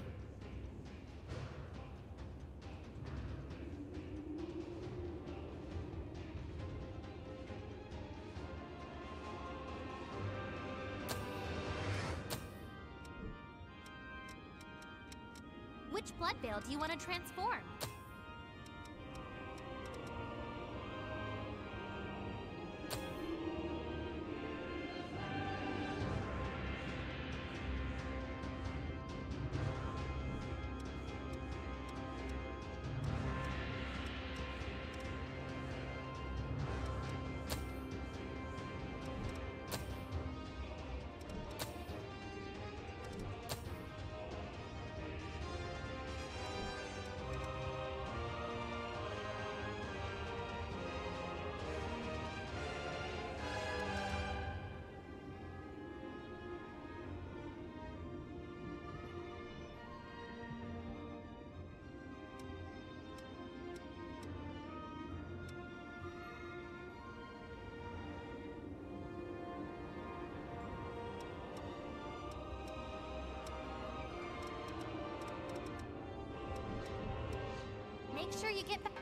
Which blood veil do you want to transform? Make sure you get back.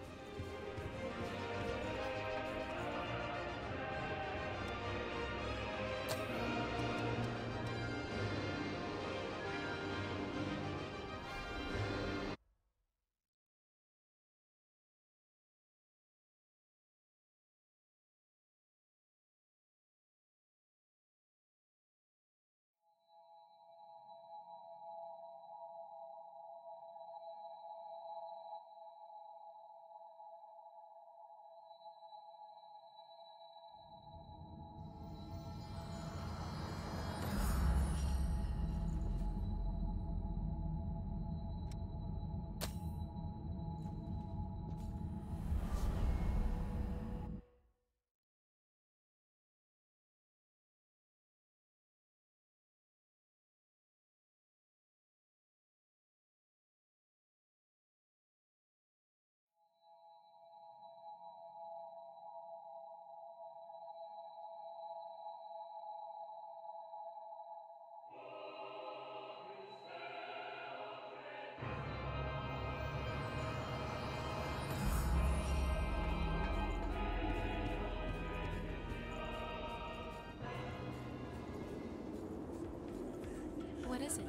What is it?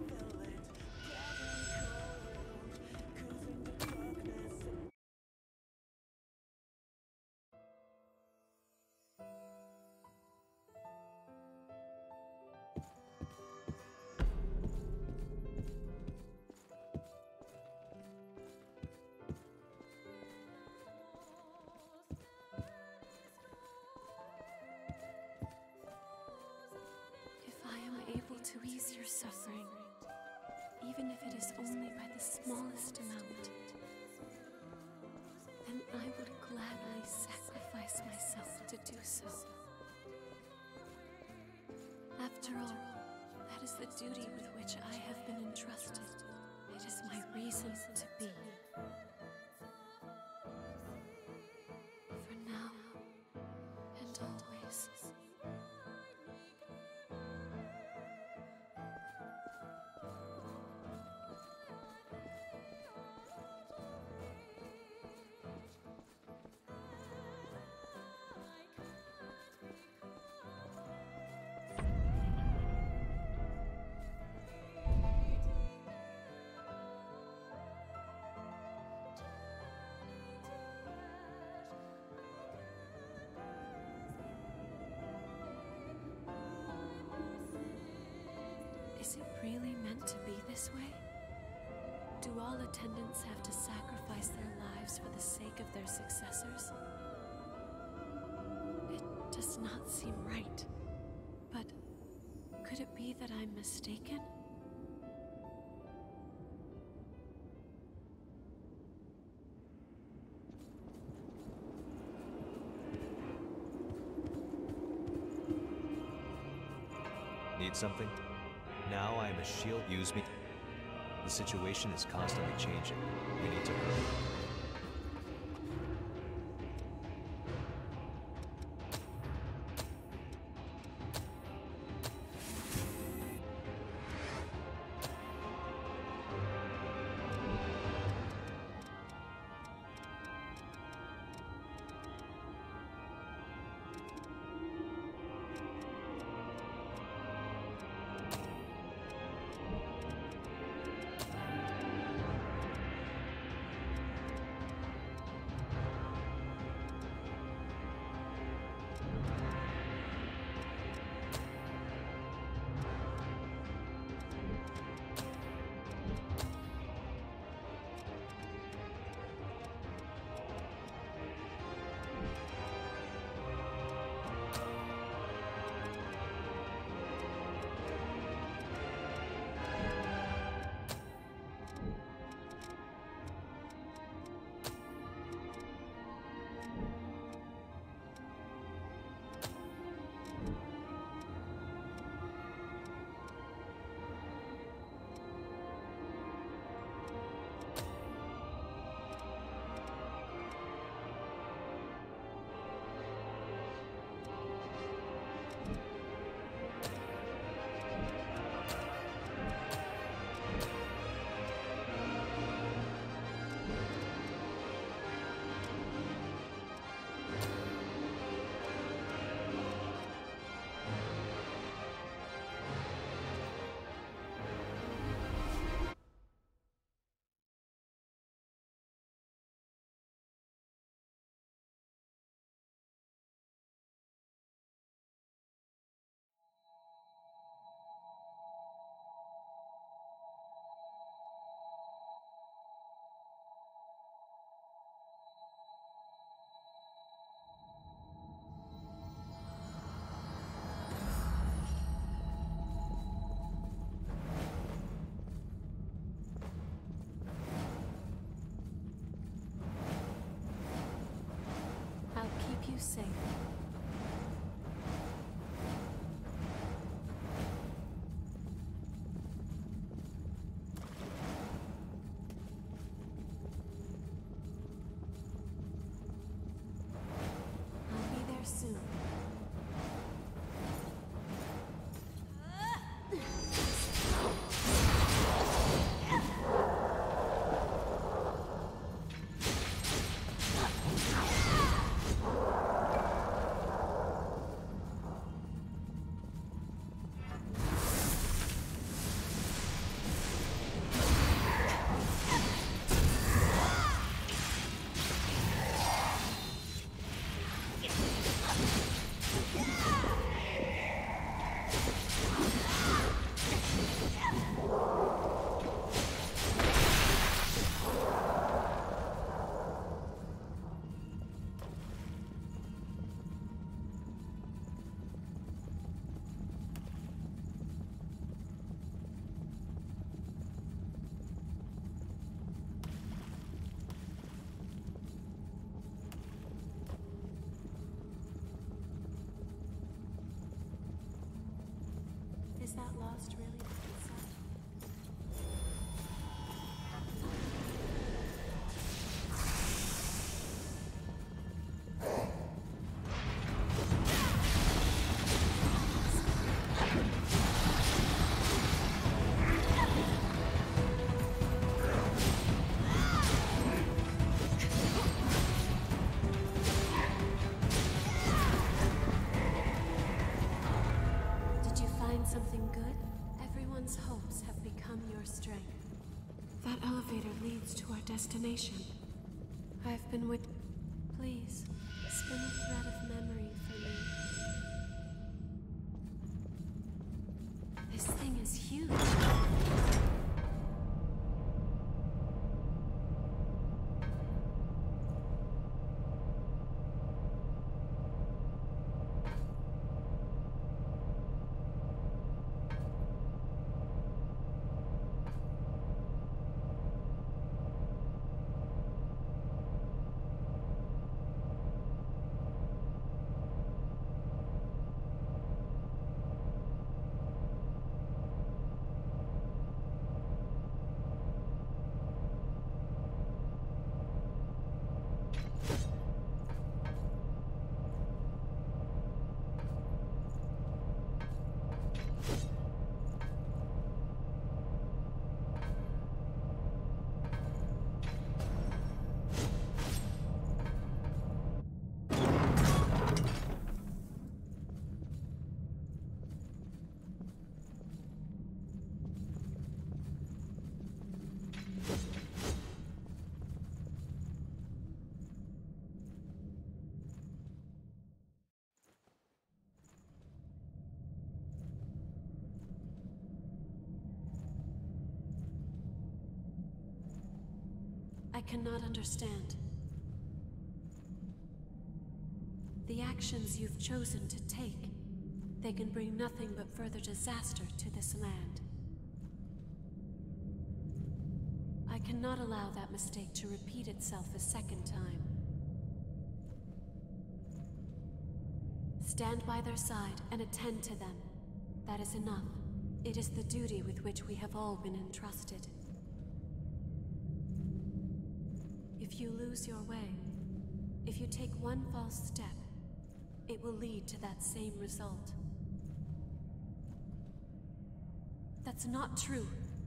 To ease your suffering, even if it is only by the smallest amount, then I would gladly sacrifice myself to do so. After all, that is the duty with which I have been entrusted. It is my reason to be. For now and always. Is it really meant to be this way? Do all attendants have to sacrifice their lives for the sake of their successors? It does not seem right. But could it be that I'm mistaken? Need something? Now I am a shield. Use me. The situation is constantly changing. We need to hurry. you safe. I'll be there soon. Is that lost really the cassette? Something good? Everyone's hopes have become your strength. That elevator leads to our destination. I've been with... Please, spin a thread of memory for me. This thing is huge. I cannot understand. The actions you've chosen to take, they can bring nothing but further disaster to this land. I cannot allow that mistake to repeat itself a second time. Stand by their side and attend to them. That is enough. It is the duty with which we have all been entrusted. If you lose your way, if you take one false step, it will lead to that same result. That's not true.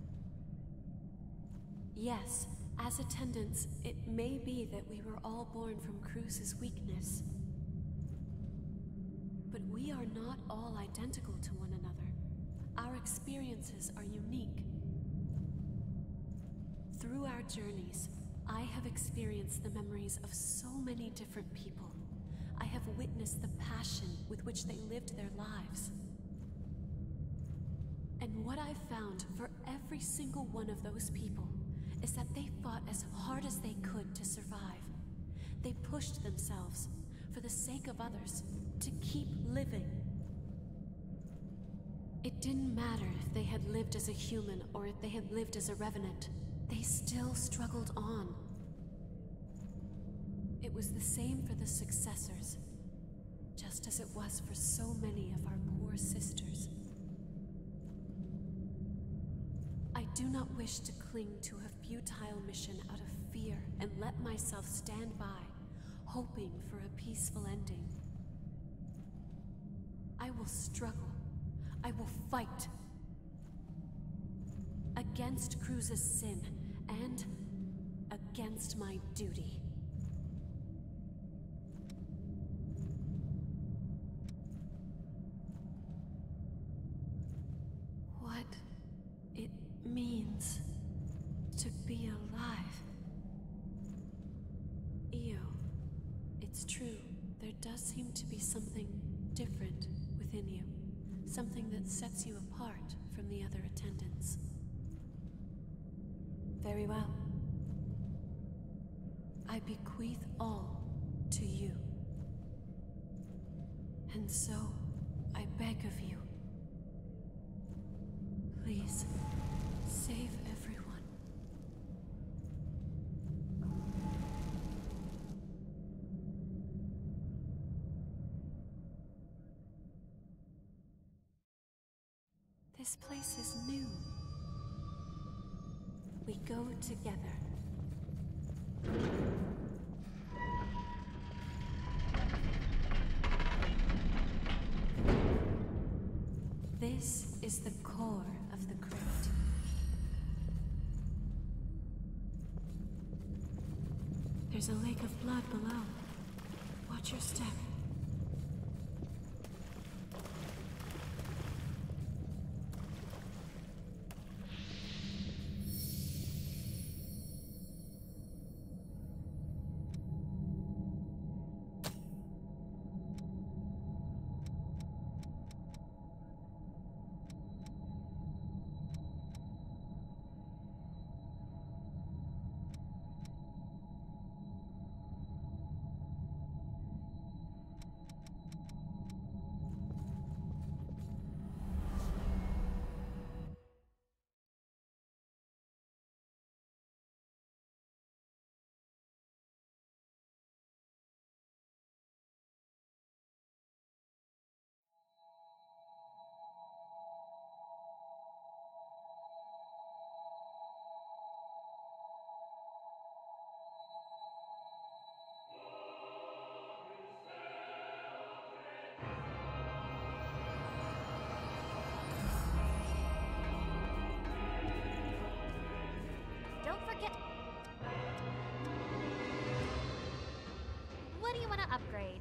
Yes, as attendants, it may be that we were all born from Cruz's weakness. But we are not all identical to one another. Our experiences are unique. Through our journeys, I have experienced the memories of so many different people. I have witnessed the passion with which they lived their lives. And what I've found for every single one of those people is that they fought as hard as they could to survive. They pushed themselves, for the sake of others, to keep living. It didn't matter if they had lived as a human or if they had lived as a revenant. They still struggled on. It was the same for the successors. just as it was for so many of our poor sisters. I do not wish to cling to a futile mission out of fear and let myself stand by, hoping for a peaceful ending. I will struggle. I will fight. Against Cruz's sin, and against my duty. What it means to be alive. Io, it's true, there does seem to be something different within you. Something that sets you apart from the other attendants. Very well. I bequeath all to you. And so, I beg of you, please, save everyone. This place is new. We go together. This is the core of the crypt. There's a lake of blood below. Watch your step. Don't forget... What do you want to upgrade?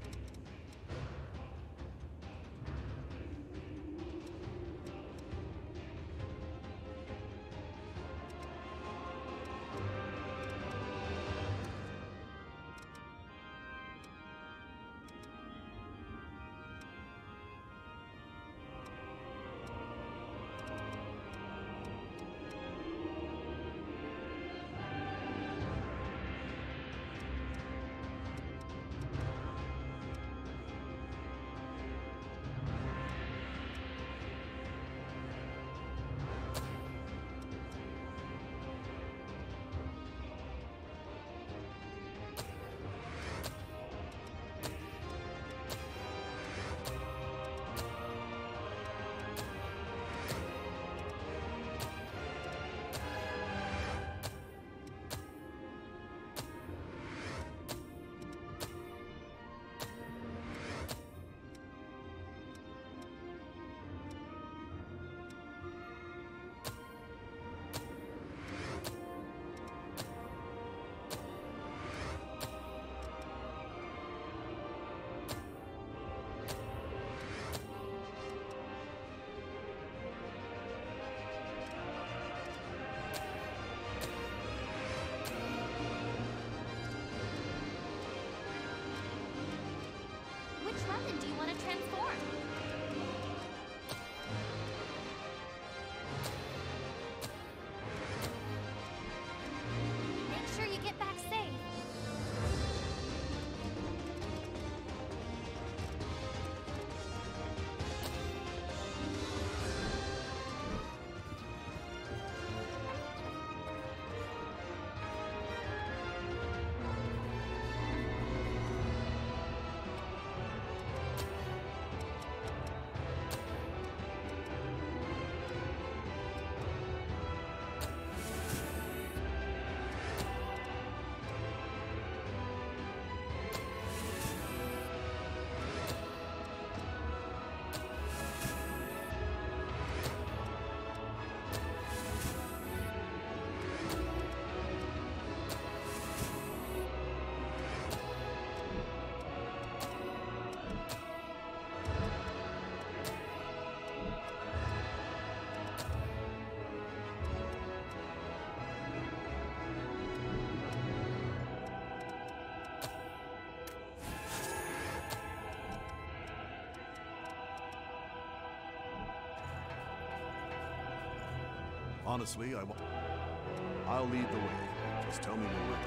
Honestly, I wa- I'll lead the way. Just tell me where we're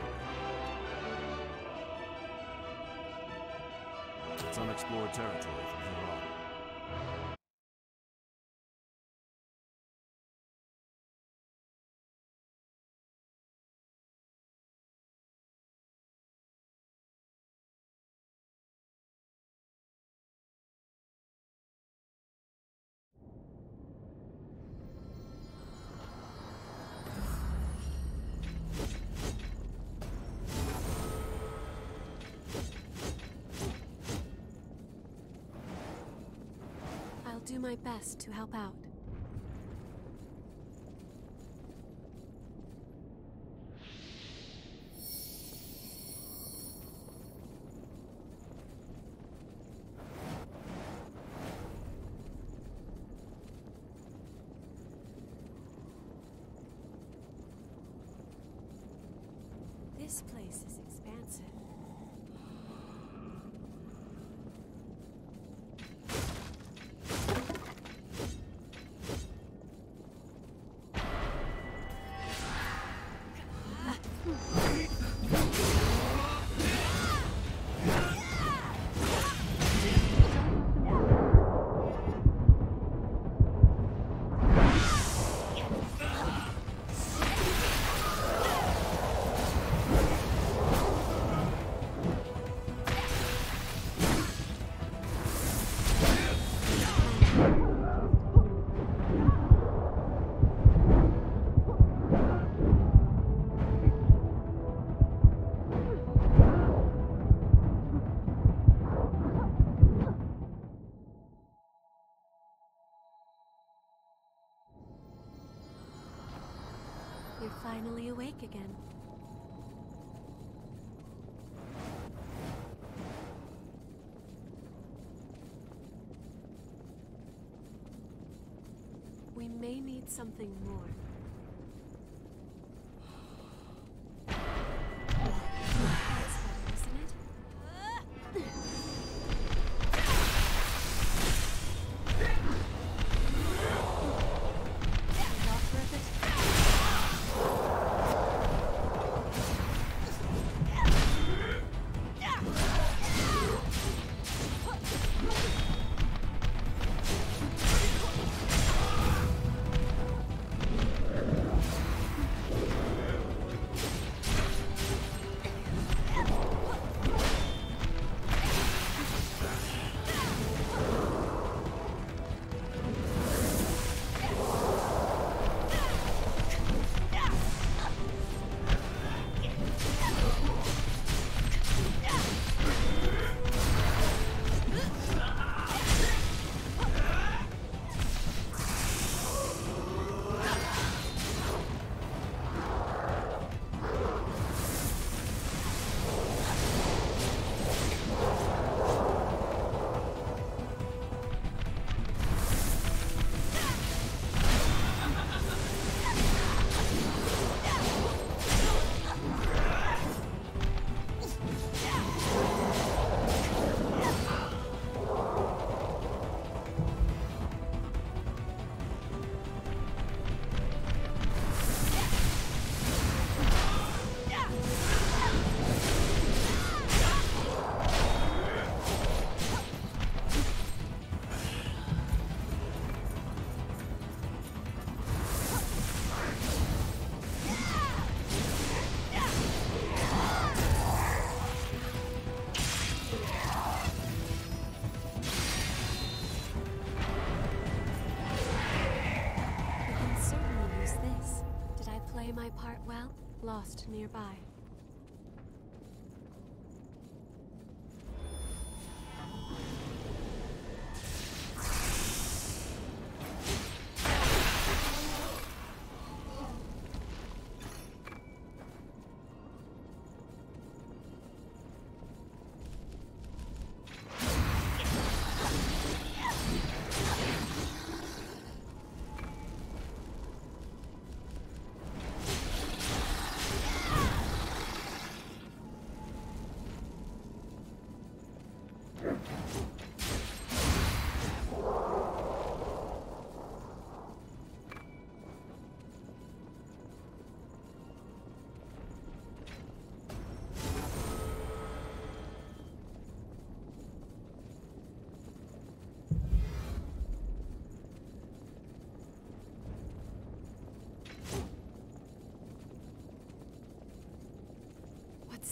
going. It's unexplored territory from here on. I'll do my best to help out. This place is expansive. You're finally awake again. We may need something more. That's better, isn't it? Is that worth it? My part well, lost nearby.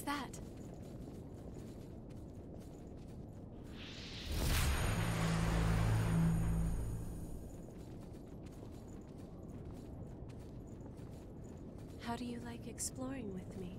What's that? How do you like exploring with me?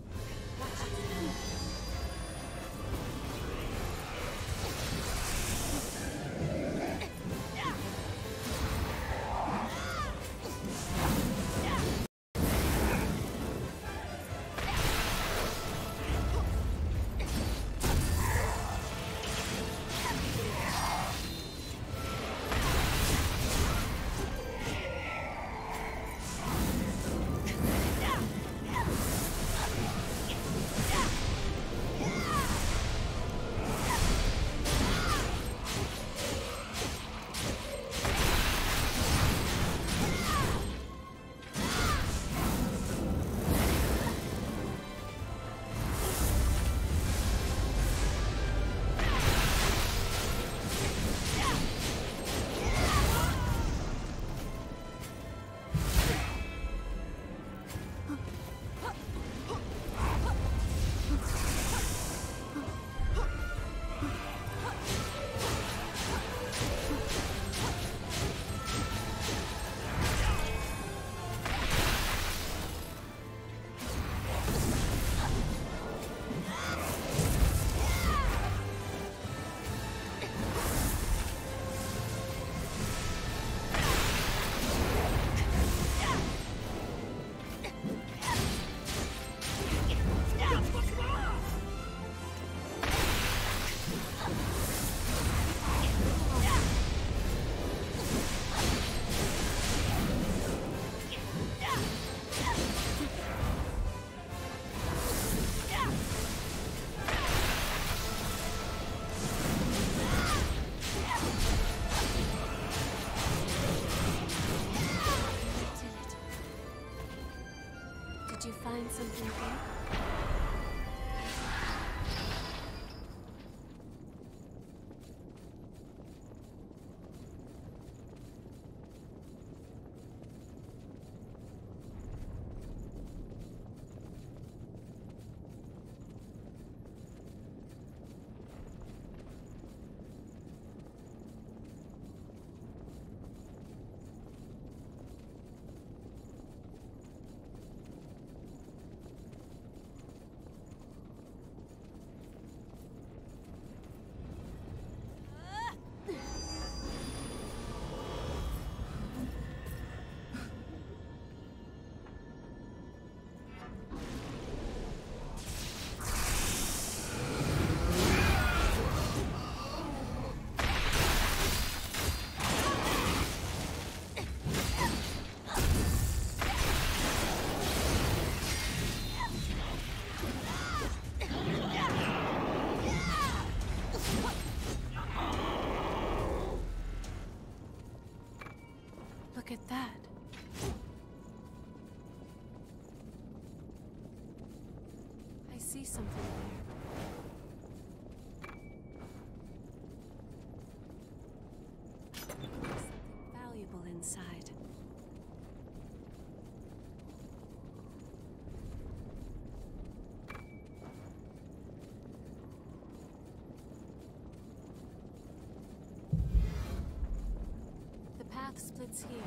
Did you find something good? Look at that. I see something there. Something valuable inside. The path splits here.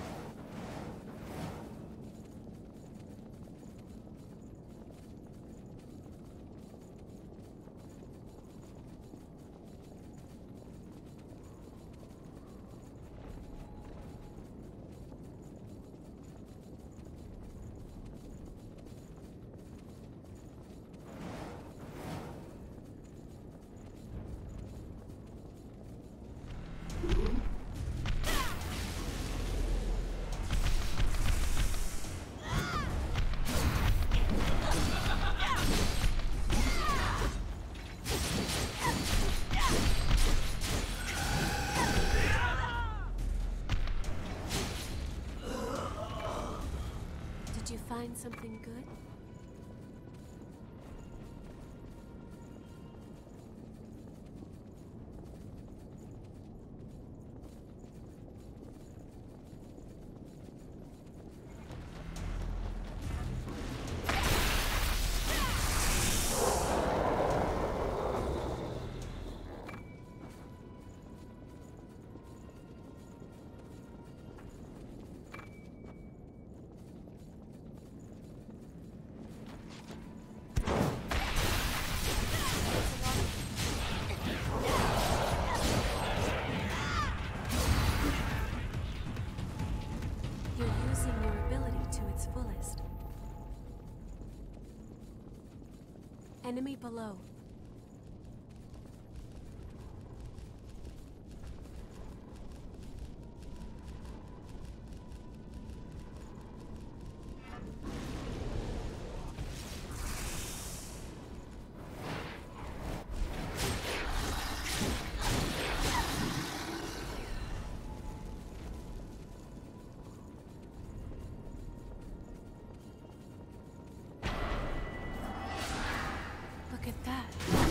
Did you find something good? Enemy below. Look at that.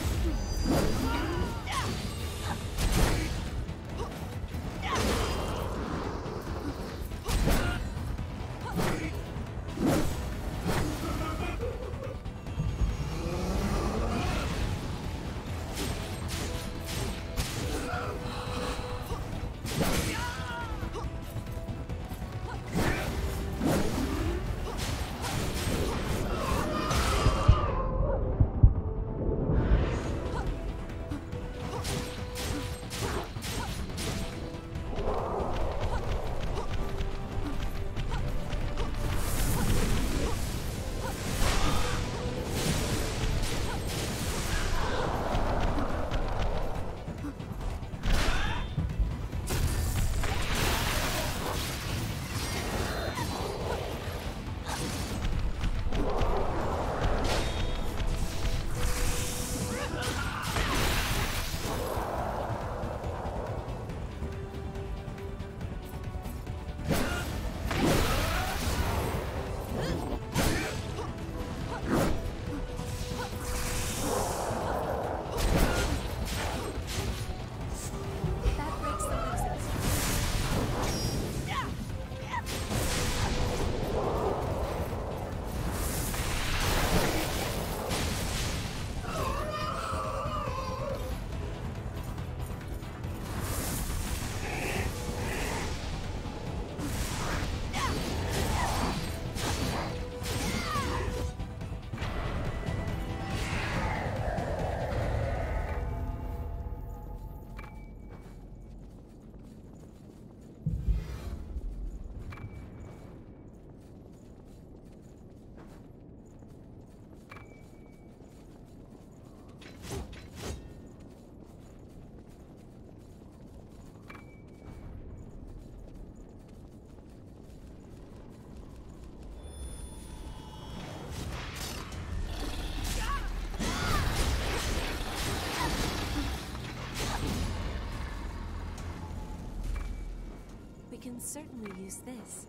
We can certainly use this.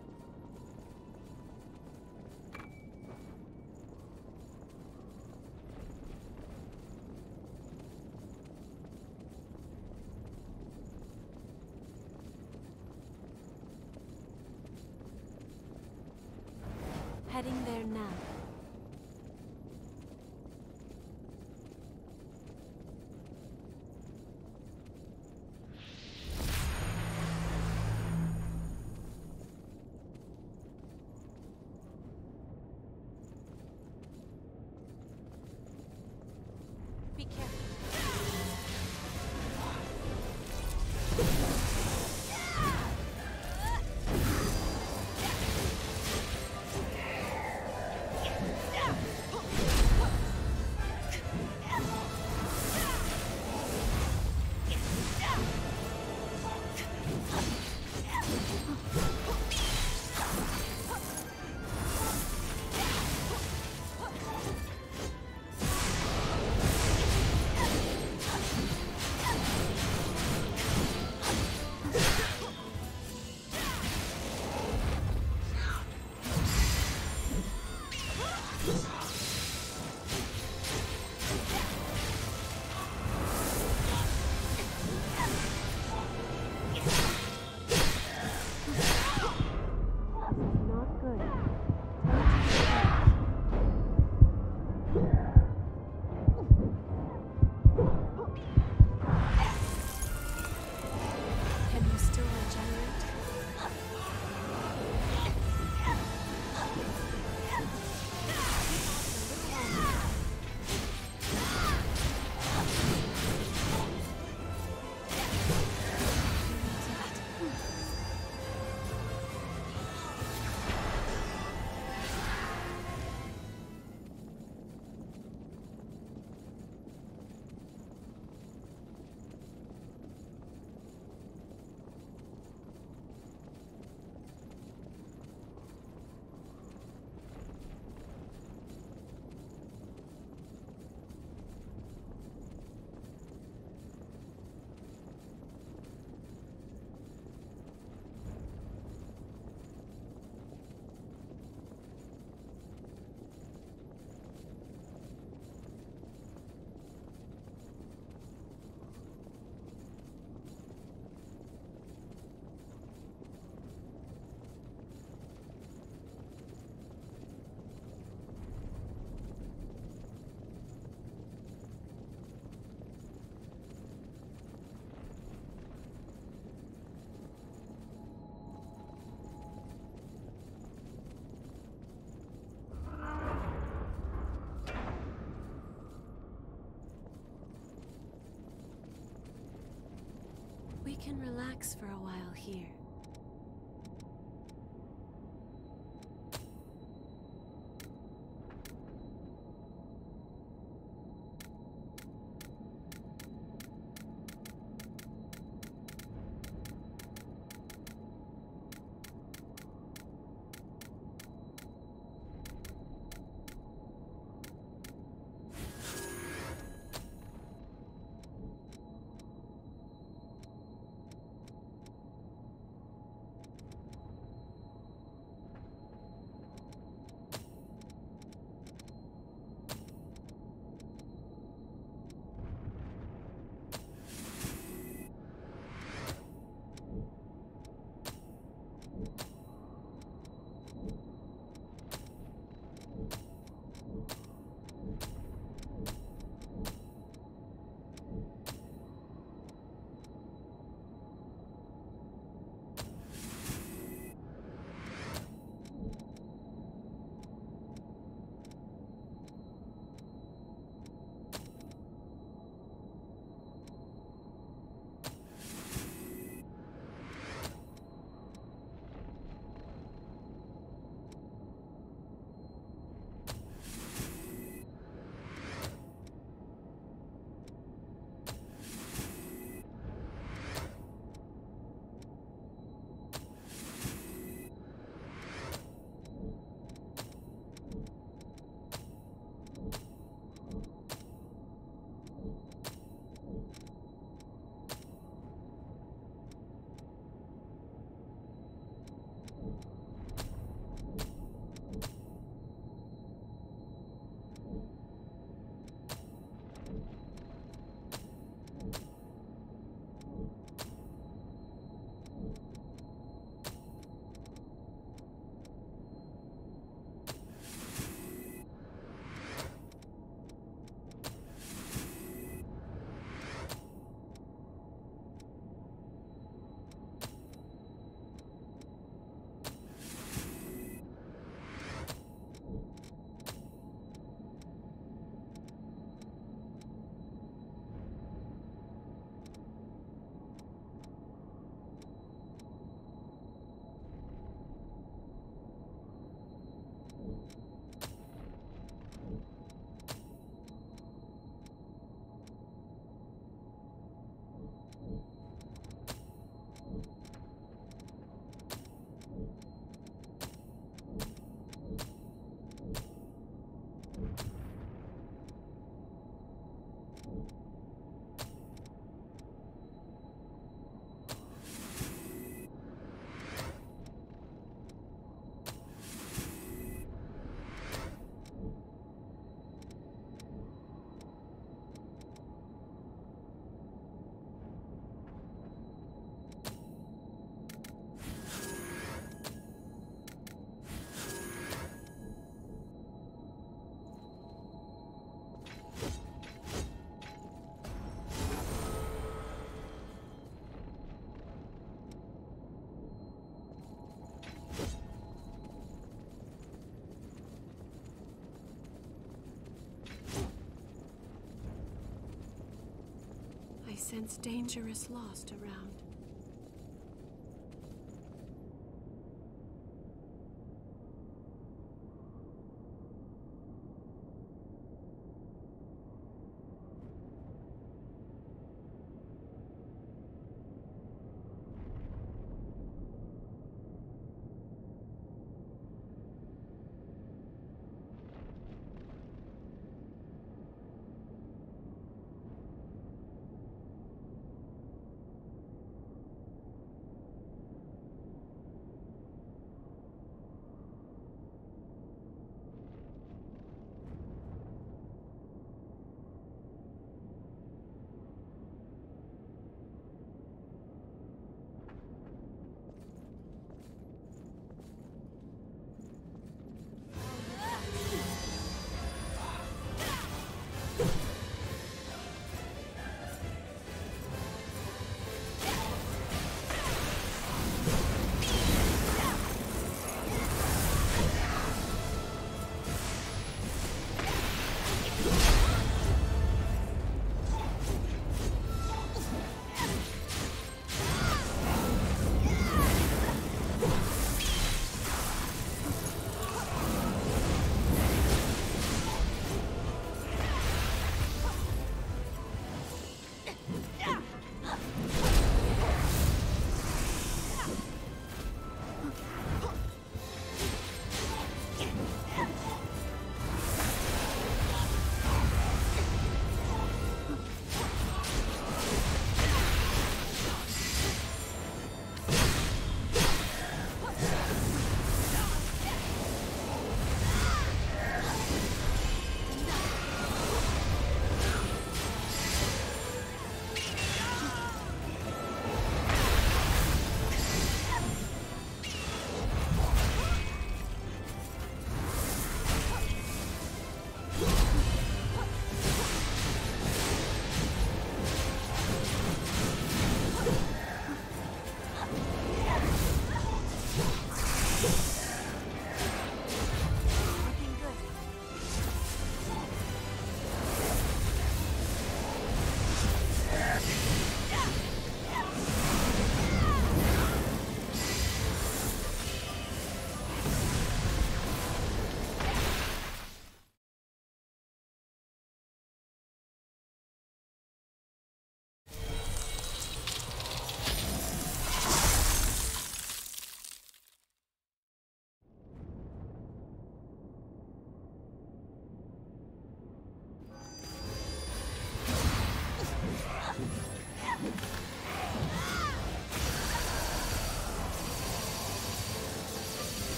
Heading there now. Be careful. can relax for a while here. I sense dangerous lost around.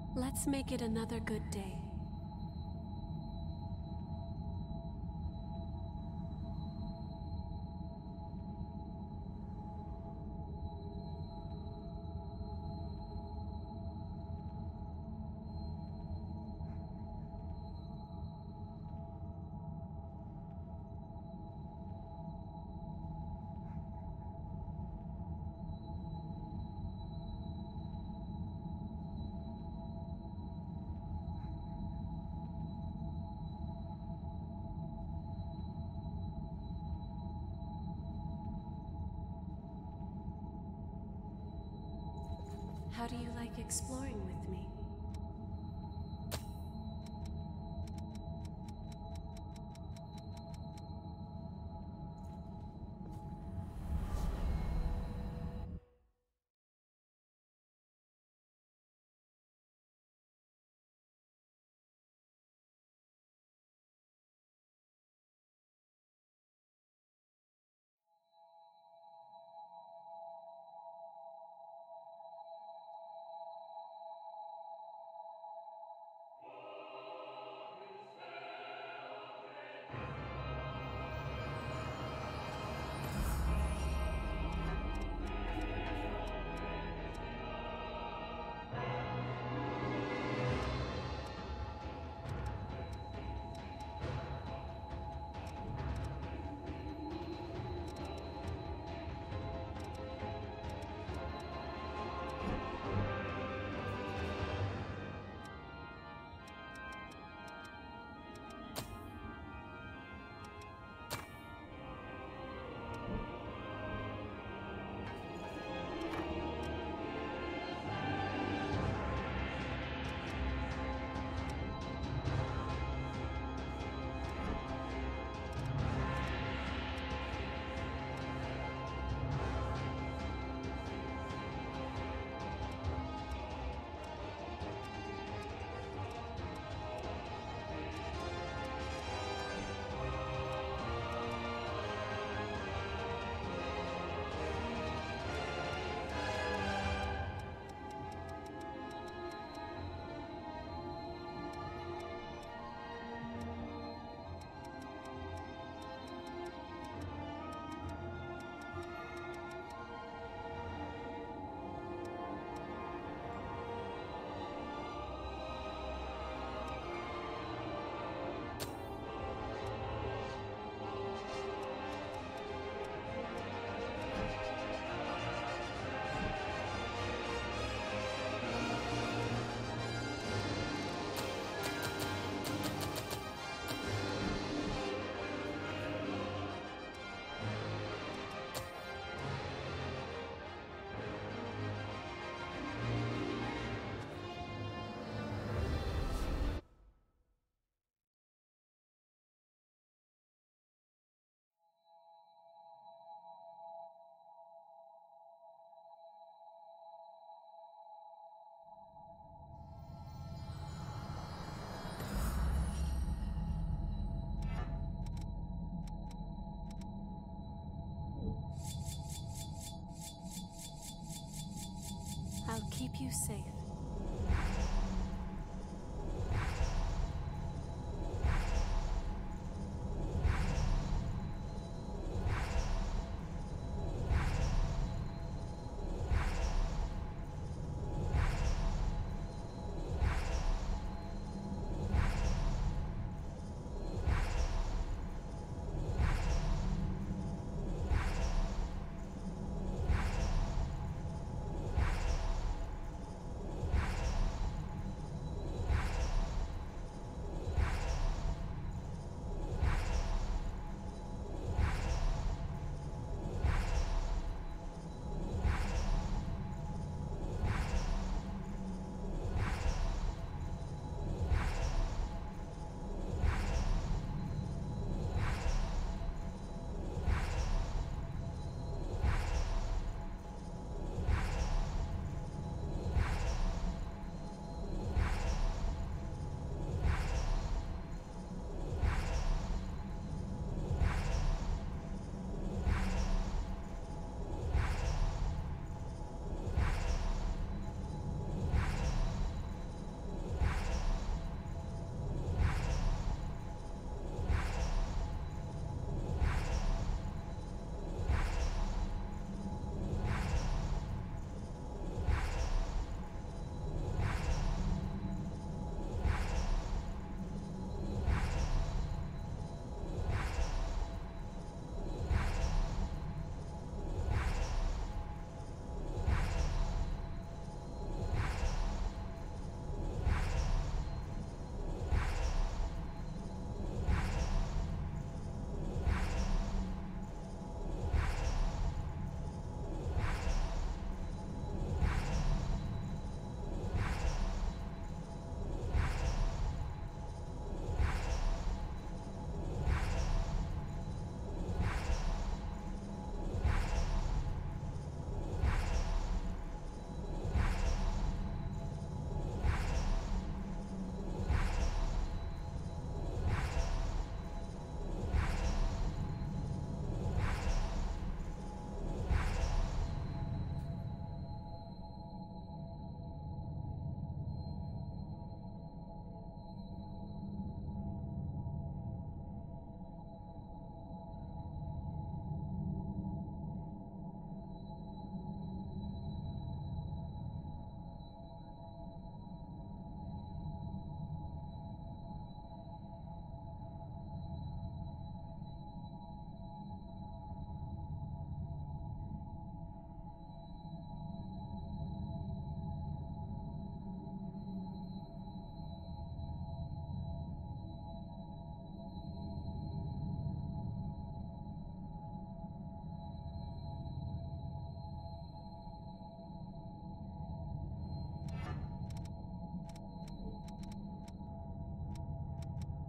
Let's make it another good day. How do you like exploring with me? I'll keep you safe.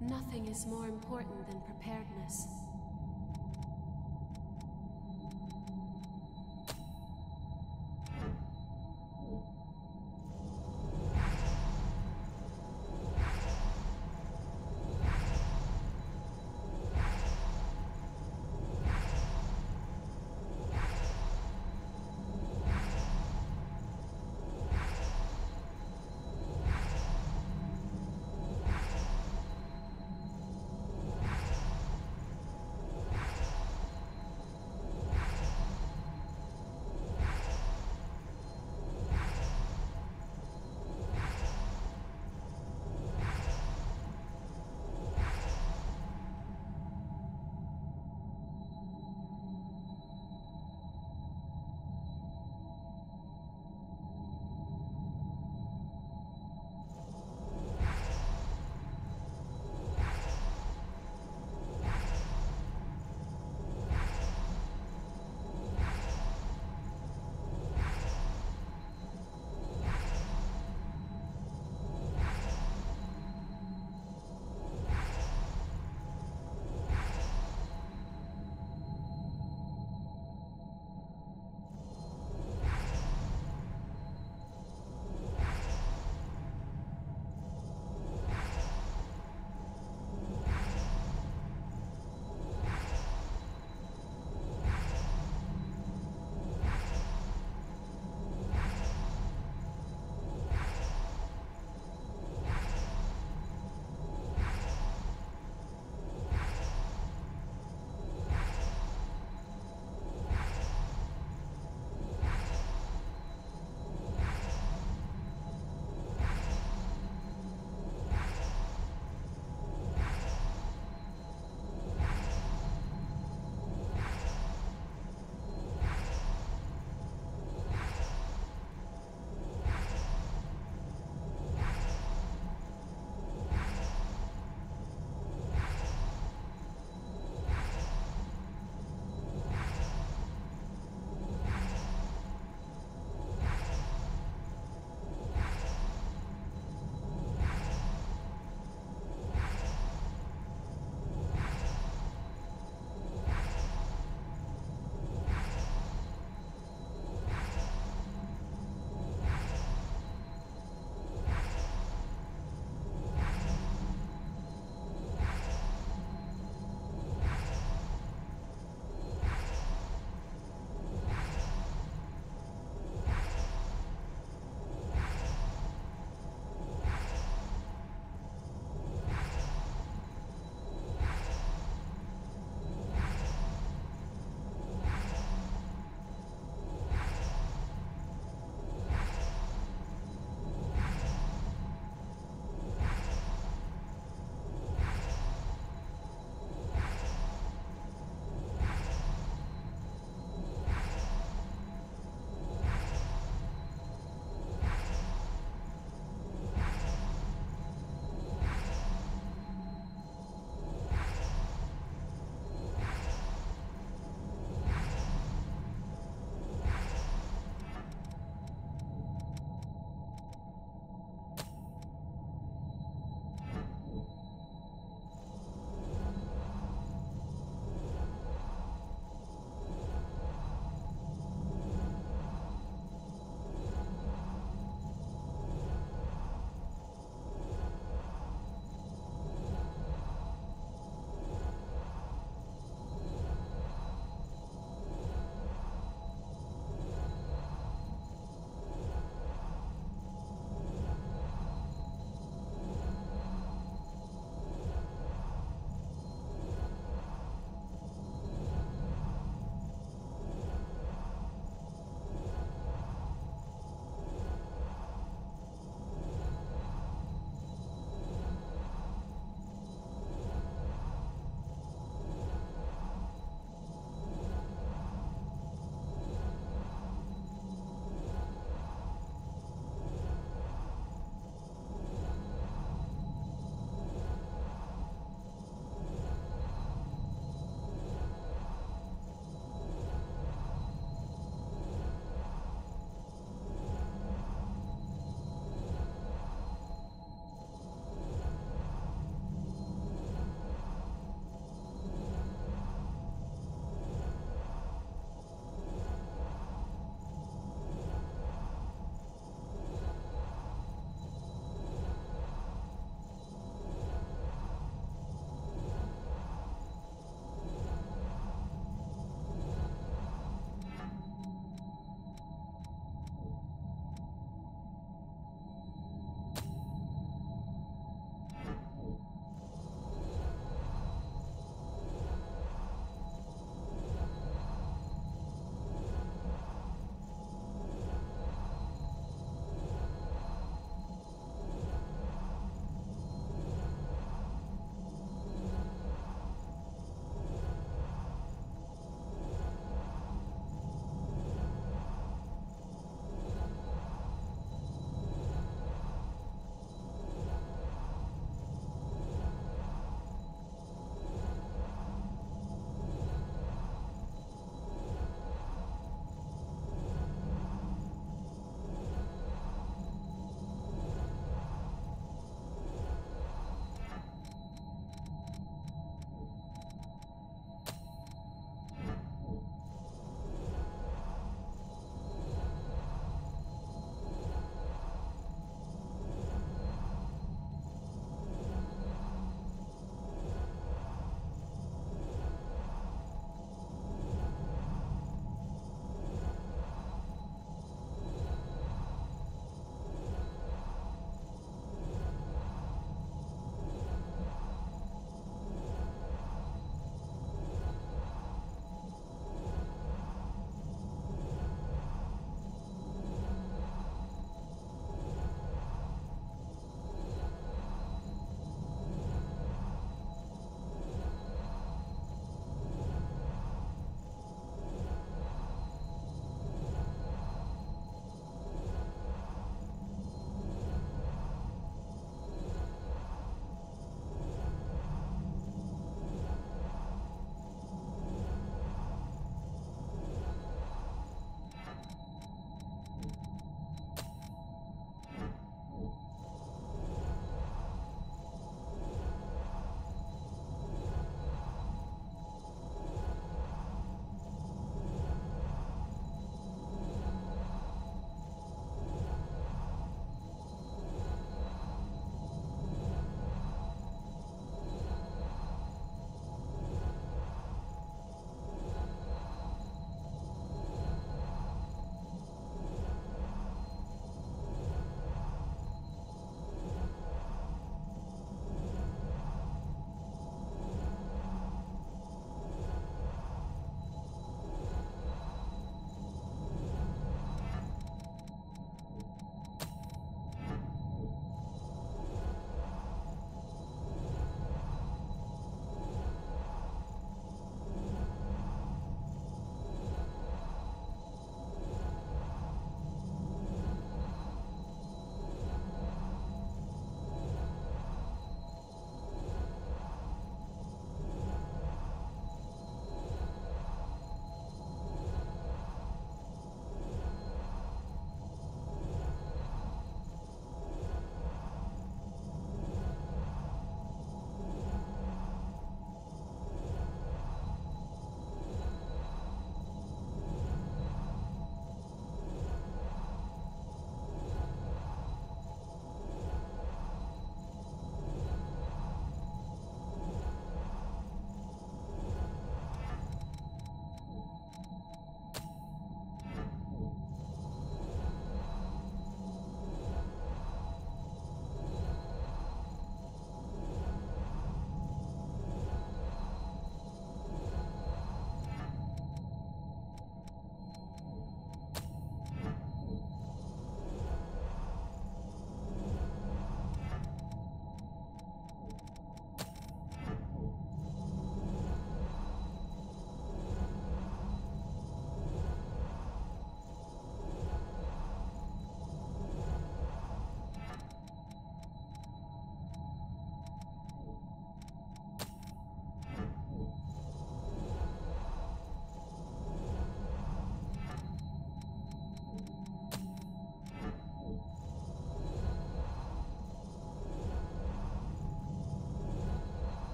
Nothing is more important than preparedness.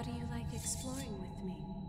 How do you like exploring with me?